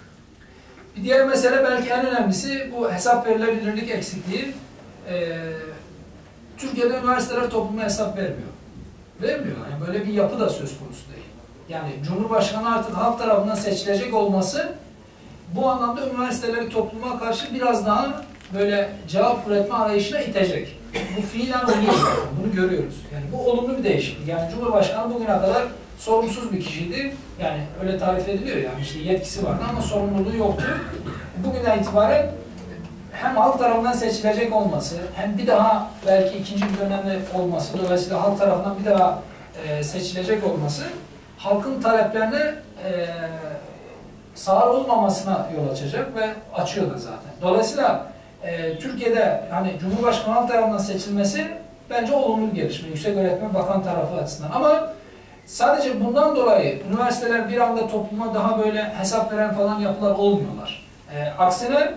A: Bir diğer mesele, belki en önemlisi, bu hesap verilebilirlik eksikliği. E, Türkiye'de üniversiteler topluma hesap vermiyor. Vermiyor. Yani böyle bir yapı da söz konusu değil. Yani Cumhurbaşkanı artık halk tarafından seçilecek olması bu anlamda üniversiteleri topluma karşı biraz daha böyle cevap üretme arayışına itecek. Bu fiilen oluyor. Bunu görüyoruz. Yani bu olumlu bir değişiklik. Yani Cumhurbaşkanı bugüne kadar sorumsuz bir kişiydi. Yani öyle tarif ediliyor, yani işte yetkisi vardı ama sorumluluğu yoktu. Bugünden itibaren hem halk tarafından seçilecek olması, hem bir daha belki ikinci bir dönemde olması, dolayısıyla halk tarafından bir daha e, seçilecek olması, halkın taleplerine e, sağır olmamasına yol açacak ve açıyor da zaten. Dolayısıyla e, Türkiye'de hani Cumhurbaşkanı halk tarafından seçilmesi bence olumlu bir gelişme. Yükseköğretim Bakan tarafı açısından. Ama sadece bundan dolayı üniversiteler bir anda topluma daha böyle hesap veren falan yapılar olmuyorlar. E, aksine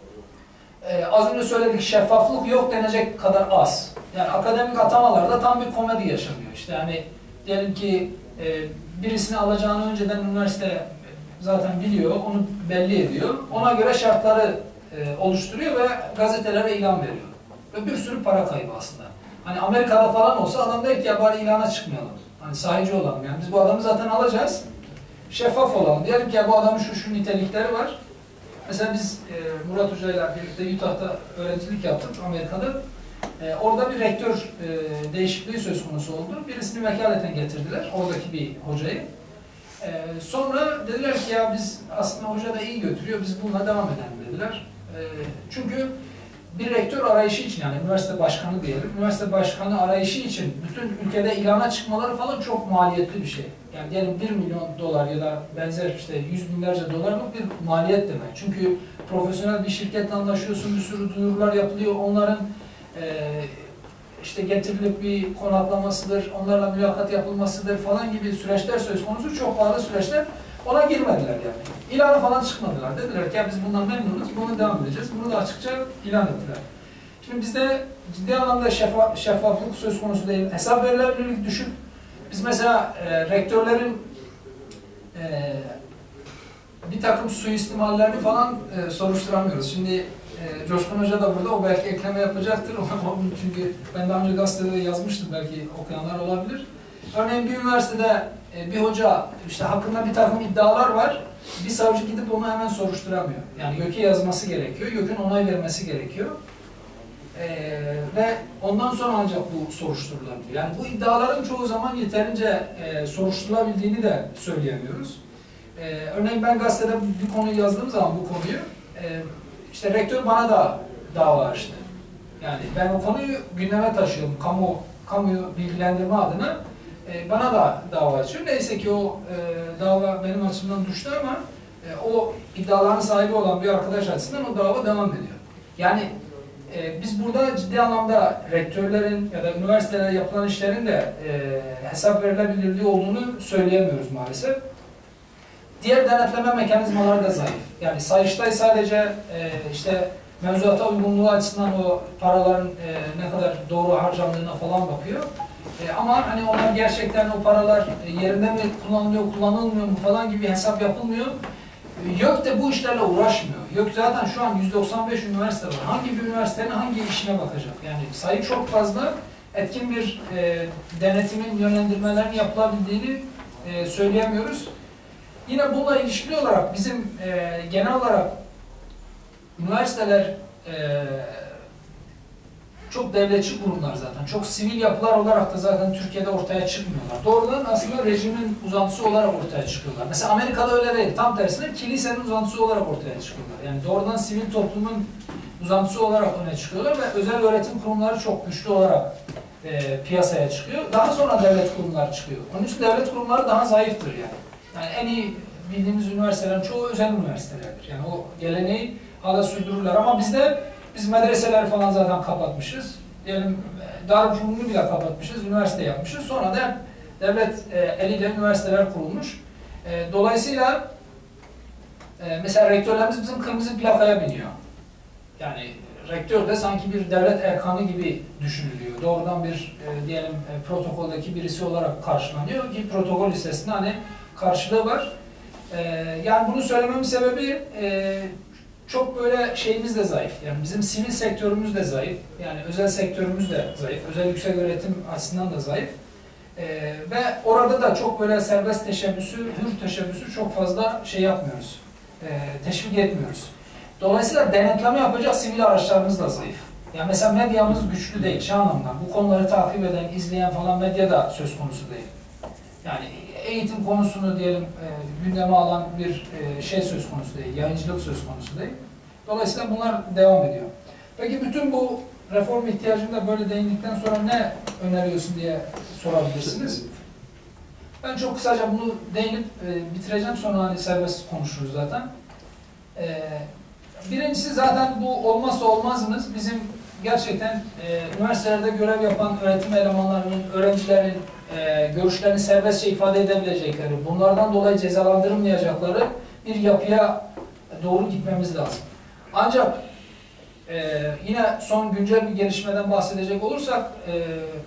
A: e, az önce söyledik, şeffaflık yok denecek kadar az. Yani akademik atamalarda tam bir komedi yaşanıyor. İşte yani diyelim ki e, birisini alacağını önceden üniversite zaten biliyor, onu belli ediyor. Ona göre şartları e, oluşturuyor ve gazetelere ilan veriyor. Ve bir sürü para kaybı aslında. Hani Amerika'da falan olsa adam der ki ya bari ilana çıkmayalım. Hani sahici olalım yani. Biz bu adamı zaten alacağız. Şeffaf olalım. Diyelim ki ya bu adamın şu şu nitelikleri var. Mesela biz e, Murat Hoca ile birlikte Utah'ta öğrencilik yaptık Amerika'da. E, orada bir rektör e, değişikliği söz konusu oldu. Birisini vekaleten getirdiler. Oradaki bir hocayı. Ee, sonra dediler ki ya biz aslında hoca da iyi götürüyor, biz bununla devam edelim dediler. Ee, çünkü bir rektör arayışı için, yani üniversite başkanı diyelim, üniversite başkanı arayışı için bütün ülkede ilana çıkmaları falan çok maliyetli bir şey. Yani diyelim bir milyon dolar ya da benzer işte yüz binlerce dolarlık bir maliyet demek. Çünkü profesyonel bir şirketle anlaşıyorsun, bir sürü duyurular yapılıyor, onların e, işte getirilip bir konaklamasıdır, onlarla mülakat yapılmasıdır falan gibi süreçler söz konusu, çok pahalı süreçler. Ona girmediler yani. İlana falan çıkmadılar. Dediler ki ya biz bundan memnunuz, bunu devam edeceğiz. Bunu da açıkça ilan ettiler. Şimdi bizde ciddi anlamda şeffaf, şeffaflık söz konusu değil. Hesap verilebilirlik düşük. Biz mesela e, rektörlerin e, bir takım suistimallerini falan e, soruşturamıyoruz. Şimdi e, Coşkun Hoca da burada, o belki ekleme yapacaktır. Çünkü ben daha önce gazetede yazmıştım, belki okuyanlar olabilir. Örneğin bir üniversitede e, bir hoca işte hakkında bir takım iddialar var. Bir savcı gidip onu hemen soruşturamıyor. Yani YÖK'e yazması gerekiyor, YÖK'ün onay vermesi gerekiyor. E, ve ondan sonra ancak bu soruşturulabiliyor. Yani bu iddiaların çoğu zaman yeterince e, soruşturulabildiğini de söyleyemiyoruz. Ee, örneğin ben gazetede bir konuyu yazdığım zaman bu konuyu, e, işte rektör bana da dava açtı. Yani ben o konuyu gündeme taşıyorum, kamu kamuyu bilgilendirme adına e, bana da dava açıyor. Neyse ki o e, dava benim açımdan düştü ama e, o iddiaların sahibi olan bir arkadaş açısından o dava devam ediyor. Yani e, biz burada ciddi anlamda rektörlerin ya da üniversitelere yapılan işlerin de e, hesap verilebilirliği olduğunu söyleyemiyoruz maalesef. Diğer denetleme mekanizmaları da zayıf. Yani Sayıştay sadece e, işte mevzuata uygunluğu açısından o paraların e, ne kadar doğru harcandığına falan bakıyor. E, ama hani onlar gerçekten o paralar e, yerinde mi kullanılıyor, kullanılmıyor mu falan gibi hesap yapılmıyor. E, YÖK de bu işlerle uğraşmıyor. YÖK zaten şu an yüz doksan beş üniversite var. Hangi bir üniversitenin hangi işine bakacak? Yani sayı çok fazla, etkin bir e, denetimin, yönlendirmelerin yapılabildiğini e, söyleyemiyoruz. Yine bununla ilişkili olarak bizim e, genel olarak üniversiteler e, çok devletçi kurumlar zaten. Çok sivil yapılar olarak da zaten Türkiye'de ortaya çıkmıyorlar. Doğrudan aslında rejimin uzantısı olarak ortaya çıkıyorlar. Mesela Amerika'da öyle değil. Tam tersine kilisenin uzantısı olarak ortaya çıkıyorlar. Yani doğrudan sivil toplumun uzantısı olarak öne çıkıyorlar ve özel öğretim kurumları çok güçlü olarak e, piyasaya çıkıyor. Daha sonra devlet kurumları çıkıyor. Onun için devlet kurumları daha zayıftır yani. Yani en iyi bildiğimiz üniversitelerin çoğu özel üniversitelerdir. Yani o geleneği hala sürdürürler ama bizde biz medreseleri falan zaten kapatmışız. Diyelim Darülfünun'u bile kapatmışız, üniversite yapmışız. Sonra da devlet e, eliyle üniversiteler kurulmuş. E, dolayısıyla e, mesela rektörlerimiz bizim kırmızı plakaya biniyor. Yani rektör de sanki bir devlet erkanı gibi düşünülüyor. Doğrudan bir e, diyelim e, protokoldeki birisi olarak karşılanıyor ki protokol listesinde hani karşılığı var. E, yani bunu söylememin sebebi e, çok böyle şeyimiz de zayıf. Yani bizim sivil sektörümüz de zayıf. Yani özel sektörümüz de zayıf. Özel yüksek öğretim açısından da zayıf. Ee, ve orada da çok böyle serbest teşebbüsü, hür teşebbüsü çok fazla şey yapmıyoruz. Ee, teşvik etmiyoruz. Dolayısıyla denetleme yapacak sivil araçlarımız da zayıf. Yani mesela medyamız güçlü değil. Şey anlamda bu konuları takip eden, izleyen falan medya da söz konusu değil. Yani eğitim konusunu diyelim e, gündeme alan bir e, şey söz konusu değil, yayıncılık söz konusu değil. Dolayısıyla bunlar devam ediyor. Peki bütün bu reform ihtiyacını da böyle değindikten sonra ne öneriyorsun diye sorabilirsiniz. Ben çok kısaca bunu değinip e, bitireceğim, sonra hani serbest konuşuruz zaten. E, birincisi zaten bu olmazsa olmazımız bizim gerçekten e, üniversitelerde görev yapan öğretim elemanlarının, öğrencilerin e, görüşlerini serbestçe ifade edebilecekleri, bunlardan dolayı cezalandırılmayacakları bir yapıya doğru gitmemiz lazım. Ancak e, yine son güncel bir gelişmeden bahsedecek olursak e,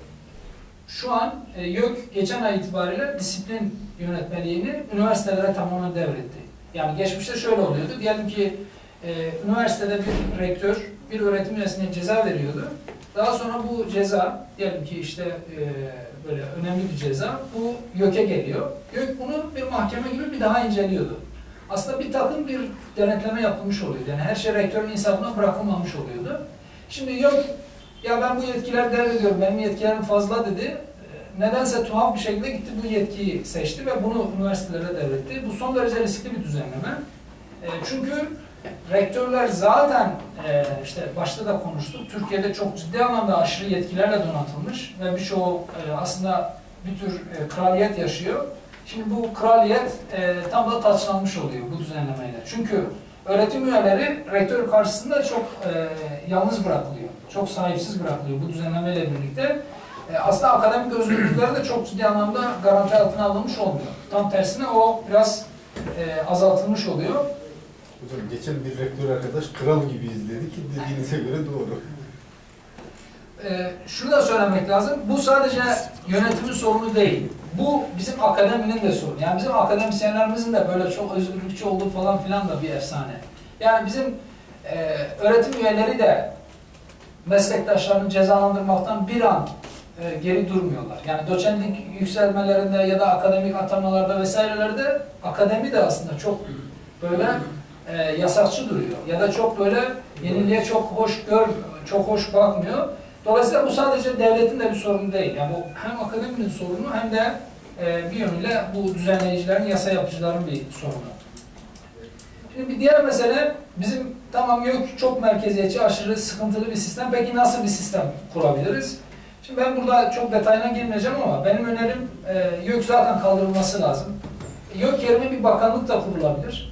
A: şu an e, YÖK geçen ay itibariyle disiplin yönetmeliğini üniversitelere tamamen devretti. Yani geçmişte şöyle oluyordu. Diyelim ki e, üniversitede bir rektör bir öğretim üyesine ceza veriyordu. Daha sonra bu ceza, diyelim ki işte e, böyle önemli bir ceza, bu YÖK'e geliyor. YÖK bunu bir mahkeme gibi bir daha inceliyordu. Aslında bir takım bir denetleme yapılmış oluyordu. Yani her şey rektörün insafına bırakılmamış oluyordu. Şimdi YÖK, ya ben bu yetkileri devrediyorum, benim yetkilerim fazla dedi. Nedense tuhaf bir şekilde gitti bu yetkiyi seçti ve bunu üniversitelere devretti. Bu son derece riskli bir düzenleme. E, çünkü rektörler zaten e, işte başta da konuştuk, Türkiye'de çok ciddi anlamda aşırı yetkilerle donatılmış ve birçoğu e, aslında bir tür e, kraliyet yaşıyor. Şimdi bu kraliyet e, tam da taçlanmış oluyor bu düzenlemeyle. Çünkü öğretim üyeleri rektör karşısında çok e, yalnız bırakılıyor, çok sahipsiz bırakılıyor bu düzenlemeyle birlikte. E, aslında akademik özgürlükleri de çok ciddi anlamda garanti altına alınmış olmuyor. Tam tersine o biraz e, azaltılmış oluyor.
B: Hocam geçen bir rektör arkadaş kral gibiyiz dedi ki dediğinize göre doğru.
A: Ee, şunu da söylemek lazım, bu sadece yönetimin sorunu değil. Bu bizim akademinin de sorunu. Yani bizim akademisyenlerimizin de böyle çok özgürlükçü olduğu falan filan da bir efsane. Yani bizim e, öğretim üyeleri de meslektaşlarını cezalandırmaktan bir an e, geri durmuyorlar. Yani doçentlik yükselmelerinde ya da akademik atamalarda vesairelerde akademi de aslında çok böyle e, yasakçı duruyor. Ya da çok böyle yeniliğe çok hoş gör, çok hoş bakmıyor. Dolayısıyla bu sadece devletin de bir sorunu değil. Yani bu hem akademinin sorunu hem de e, bir yönüyle bu düzenleyicilerin, yasa yapıcıların bir sorunu. Şimdi bir diğer mesele, bizim tamam YÖK çok merkeziyetçi, aşırı sıkıntılı bir sistem. Peki nasıl bir sistem kurabiliriz? Şimdi ben burada çok detayına girmeyeceğim ama benim önerim e, YÖK zaten kaldırılması lazım. YÖK yerine bir bakanlık da kurulabilir.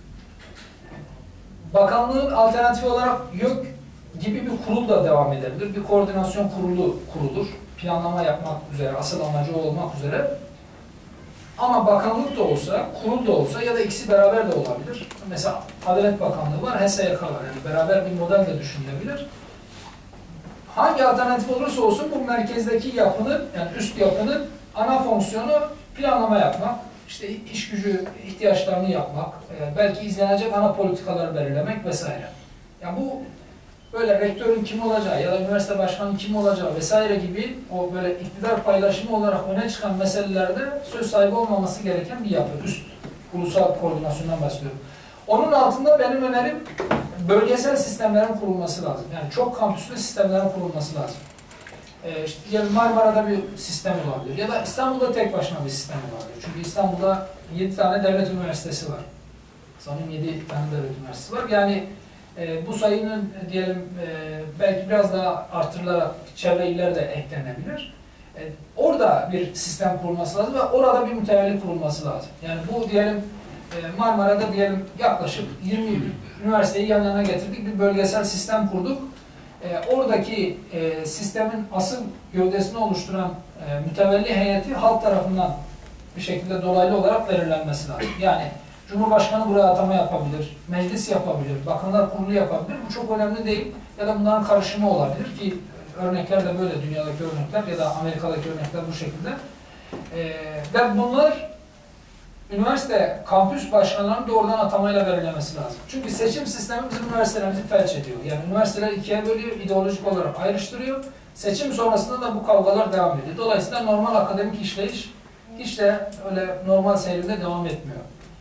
A: Bakanlığın alternatifi olarak YÖK gibi bir kurul da devam edebilir. Bir koordinasyon kurulu kurulur. Planlama yapmak üzere, asıl amacı olmak üzere. Ama bakanlık da olsa, kurul da olsa ya da ikisi beraber de olabilir. Mesela Adalet Bakanlığı var, H S Y K var. Yani beraber bir model de düşünülebilir. Hangi alternatif olursa olsun bu merkezdeki yapının, yani üst yapının ana fonksiyonu planlama yapmak, işte iş gücü ihtiyaçlarını yapmak, belki izlenecek ana politikaları belirlemek vesaire. Yani bu böyle rektörün kim olacağı ya da üniversite başkanının kim olacağı vesaire gibi o böyle iktidar paylaşımı olarak öne çıkan meselelerde söz sahibi olmaması gereken bir yapı, üst ulusal koordinasyondan bahsediyorum. Onun altında benim önerim bölgesel sistemlerin kurulması lazım. Yani çok kampüslü sistemlerin kurulması lazım. Ee, işte diyelim Marmara'da bir sistem olabilir ya da İstanbul'da tek başına bir sistem olabilir. Çünkü İstanbul'da yedi tane devlet üniversitesi var. Sanırım yedi tane devlet üniversitesi var. Yani e, bu sayının e, diyelim e, belki biraz daha artırılarak çevre iller de eklenebilir. E, orada bir sistem kurulması lazım ve orada bir mütevelli kurulması lazım. Yani bu diyelim e, Marmara'da diyelim yaklaşık yirmi üniversiteyi yan yana getirdik, bir bölgesel sistem kurduk. E, oradaki e, sistemin asıl gövdesini oluşturan e, mütevelli heyeti halk tarafından bir şekilde dolaylı olarak belirlenmesi lazım. Yani Cumhurbaşkanı buraya atama yapabilir, meclis yapabilir, bakanlar kurulu yapabilir. Bu çok önemli değil. Ya da bunların karışımı olabilir ki örnekler de böyle, dünyadaki örnekler ya da Amerika'daki örnekler bu şekilde. E, ve bunlar üniversite kampüs başkanlarının doğrudan atamayla belirlemesi lazım. Çünkü seçim sistemi bizim üniversitelerimizi felç ediyor. Yani üniversiteler ikiye bölüyor, ideolojik olarak ayrıştırıyor. Seçim sonrasında da bu kavgalar devam ediyor. Dolayısıyla normal akademik işleyiş hiç de öyle normal seyrinde devam etmiyor.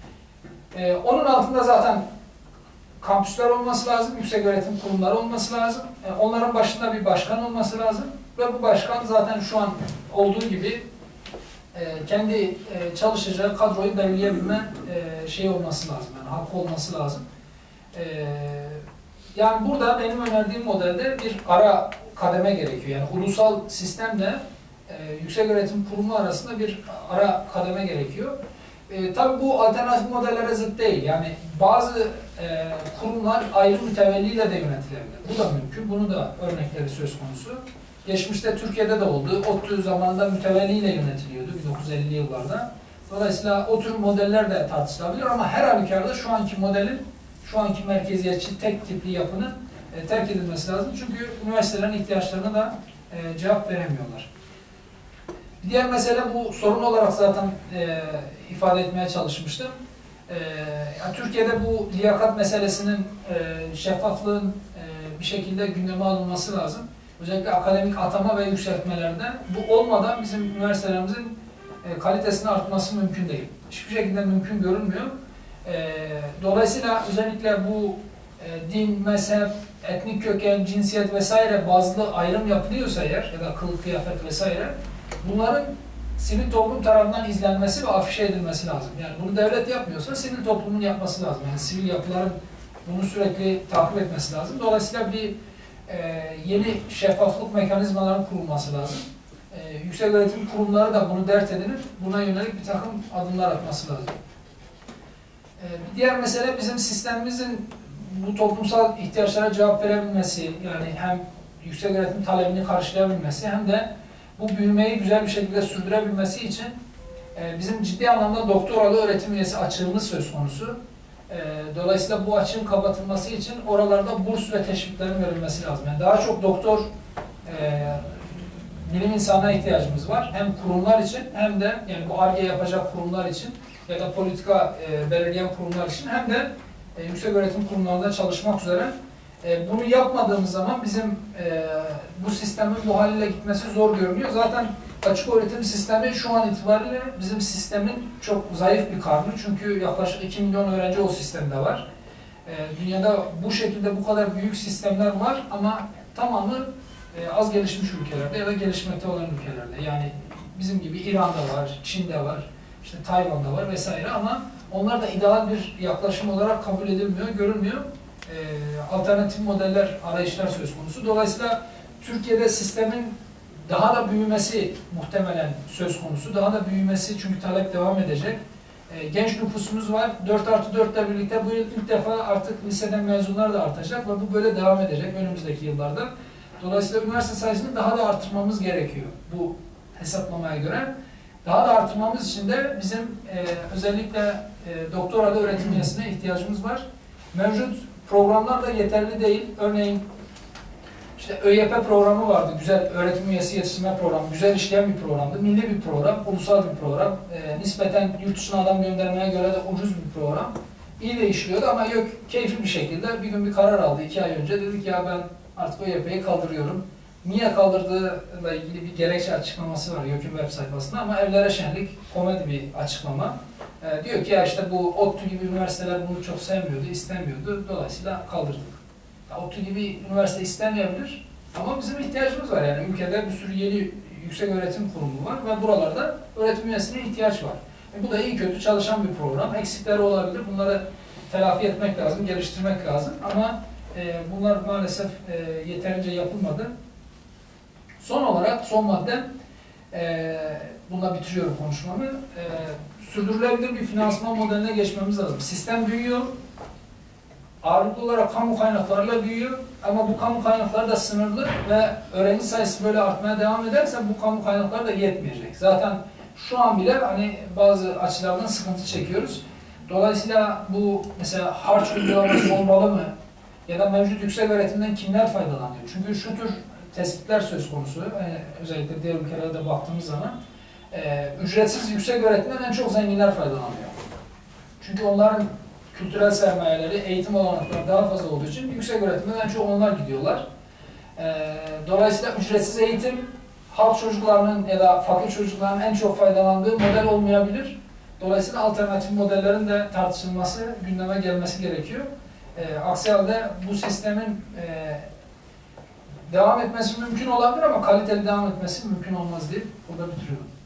A: Ee, onun altında zaten kampüsler olması lazım, yüksek öğretim kurumları olması lazım. Ee, onların başında bir başkan olması lazım. Ve bu başkan zaten şu an olduğu gibi e, kendi e, çalışacağı kadroyu belirleyebilme e, şeyi olması lazım. Yani hakkı olması lazım. E, yani burada benim önerdiğim modelde bir ara kademe gerekiyor. Yani ulusal sistemle e, yüksek öğretim kurumu arasında bir ara kademe gerekiyor. E, tabii bu alternatif modellere zıt değil. Yani bazı e, kurumlar ayrı mütevelliyle de yönetilebilir. Bu da mümkün. Bunu da örnekleri söz konusu. Geçmişte Türkiye'de de oldu. ODTÜ zamanında mütevelliyle yönetiliyordu bin dokuz yüz ellili yıllarda. Dolayısıyla o tür modeller de tartışılabilir ama her halükarda şu anki modelin, şu anki merkeziyetçi tek tipli yapının e, terk edilmesi lazım. Çünkü üniversitelerin ihtiyaçlarına da e, cevap veremiyorlar. Diğer mesele bu sorun olarak zaten e, ifade etmeye çalışmıştım. E, yani Türkiye'de bu liyakat meselesinin e, şeffaflığın e, bir şekilde gündeme alınması lazım. Özellikle akademik atama ve yükseltmelerde bu olmadan bizim üniversitelerimizin e, kalitesini artması mümkün değil. Hiçbir şekilde mümkün görünmüyor. E, dolayısıyla özellikle bu e, din, mezhep, etnik köken, cinsiyet vesaire bazlı ayrım yapılıyorsa eğer ya da kılık, kıyafet vesaire bunların sivil toplum tarafından izlenmesi ve afişe edilmesi lazım. Yani bunu devlet yapmıyorsa sivil toplumun yapması lazım. Yani sivil yapıların bunu sürekli takip etmesi lazım. Dolayısıyla bir e, yeni şeffaflık mekanizmalarının kurulması lazım. E, yüksek öğretim kurumları da bunu dert edinip buna yönelik bir takım adımlar atması lazım. E, bir diğer mesele bizim sistemimizin bu toplumsal ihtiyaçlara cevap verebilmesi, yani hem yüksek öğretim talebini karşılayabilmesi hem de bu büyümeyi güzel bir şekilde sürdürebilmesi için e, bizim ciddi anlamda doktoralı öğretim üyesi açığımız söz konusu. E, dolayısıyla bu açığın kapatılması için oralarda burs ve teşviklerin verilmesi lazım. Yani daha çok doktor e, bilim insanına ihtiyacımız var. Hem kurumlar için hem de yani bu Ar-Ge yapacak kurumlar için ya da politika e, belirleyen kurumlar için hem de e, yüksek öğretim kurumlarında çalışmak üzere. E, bunu yapmadığımız zaman bizim e, bu sistemin bu haliyle gitmesi zor görünüyor. Zaten açık öğretim sistemi şu an itibariyle bizim sistemin çok zayıf bir karnı. Çünkü yaklaşık iki milyon öğrenci o sistemde var. E, dünyada bu şekilde bu kadar büyük sistemler var ama tamamı e, az gelişmiş ülkelerde ya da gelişmekte olan ülkelerde. Yani bizim gibi İran'da var, Çin'de var, işte Tayvan'da var vesaire ama onlar da ideal bir yaklaşım olarak kabul edilmiyor, görülmüyor. E, alternatif modeller, arayışlar söz konusu. Dolayısıyla Türkiye'de sistemin daha da büyümesi muhtemelen söz konusu. Daha da büyümesi çünkü talep devam edecek. E, genç nüfusumuz var. dört artı dört ile birlikte bu yıl ilk defa artık liseden mezunlar da artacak ve bu böyle devam edecek önümüzdeki yıllarda. Dolayısıyla üniversite sayısını daha da artırmamız gerekiyor bu hesaplamaya göre. Daha da artırmamız için de bizim e, özellikle e, doktoralı öğretim üyesine ihtiyacımız var. Mevcut programlar da yeterli değil. Örneğin işte ÖYP programı vardı. Güzel öğretim üyesi yetiştirme programı. Güzel işleyen bir programdı. Milli bir program, ulusal bir program. E, nispeten yurt dışına adam göndermeye göre de ucuz bir program. İyi de işliyordu ama yok keyifli bir şekilde bir gün bir karar aldı iki ay önce. Dedik ya ben artık ÖYP'yi kaldırıyorum. niye kaldırdığıyla ilgili bir gerekçe açıklaması var YÖK'ün web sayfasında ama Evlere Şenlik komedi bir açıklama. E, diyor ki ya işte bu ODTÜ gibi üniversiteler bunu çok sevmiyordu, istemiyordu. Dolayısıyla kaldırdık. Ya, ODTÜ gibi üniversite istemeyebilir ama bizim ihtiyacımız var. Yani ülkede bir sürü yeni yüksek öğretim kurumu var ve buralarda öğretim üyesine ihtiyaç var. E, bu da iyi kötü çalışan bir program. Eksikleri olabilir. Bunları telafi etmek lazım, geliştirmek lazım ama e, bunlar maalesef e, yeterince yapılmadı. Son olarak, son madde, e, bununla bitiriyorum konuşmamı. E, sürdürülebilir bir finansman modeline geçmemiz lazım. Sistem büyüyor, ağırlıklı olarak kamu kaynaklarıyla büyüyor ama bu kamu kaynakları da sınırlı ve öğrenci sayısı böyle artmaya devam ederse bu kamu kaynakları da yetmeyecek. Zaten şu an bile hani bazı açılardan sıkıntı çekiyoruz. Dolayısıyla bu mesela harç uygulaması olmalı mı? Ya da mevcut yüksek öğretimden kimler faydalanıyor? Çünkü şu tür tespitler söz konusu. Yani özellikle diğer ülkelerde baktığımız zaman e, ücretsiz yüksek öğretimden en çok zenginler faydalanıyor. Çünkü onların kültürel sermayeleri, eğitim olanakları daha fazla olduğu için yüksek öğretimden en çok onlar gidiyorlar. E, dolayısıyla ücretsiz eğitim halk çocuklarının ya da fakir çocukların en çok faydalandığı model olmayabilir. Dolayısıyla alternatif modellerin de tartışılması, gündeme gelmesi gerekiyor. E, aksi halde bu sistemin e, devam etmesi mümkün olabilir ama kaliteli devam etmesi mümkün olmaz diye burada bitiriyorum.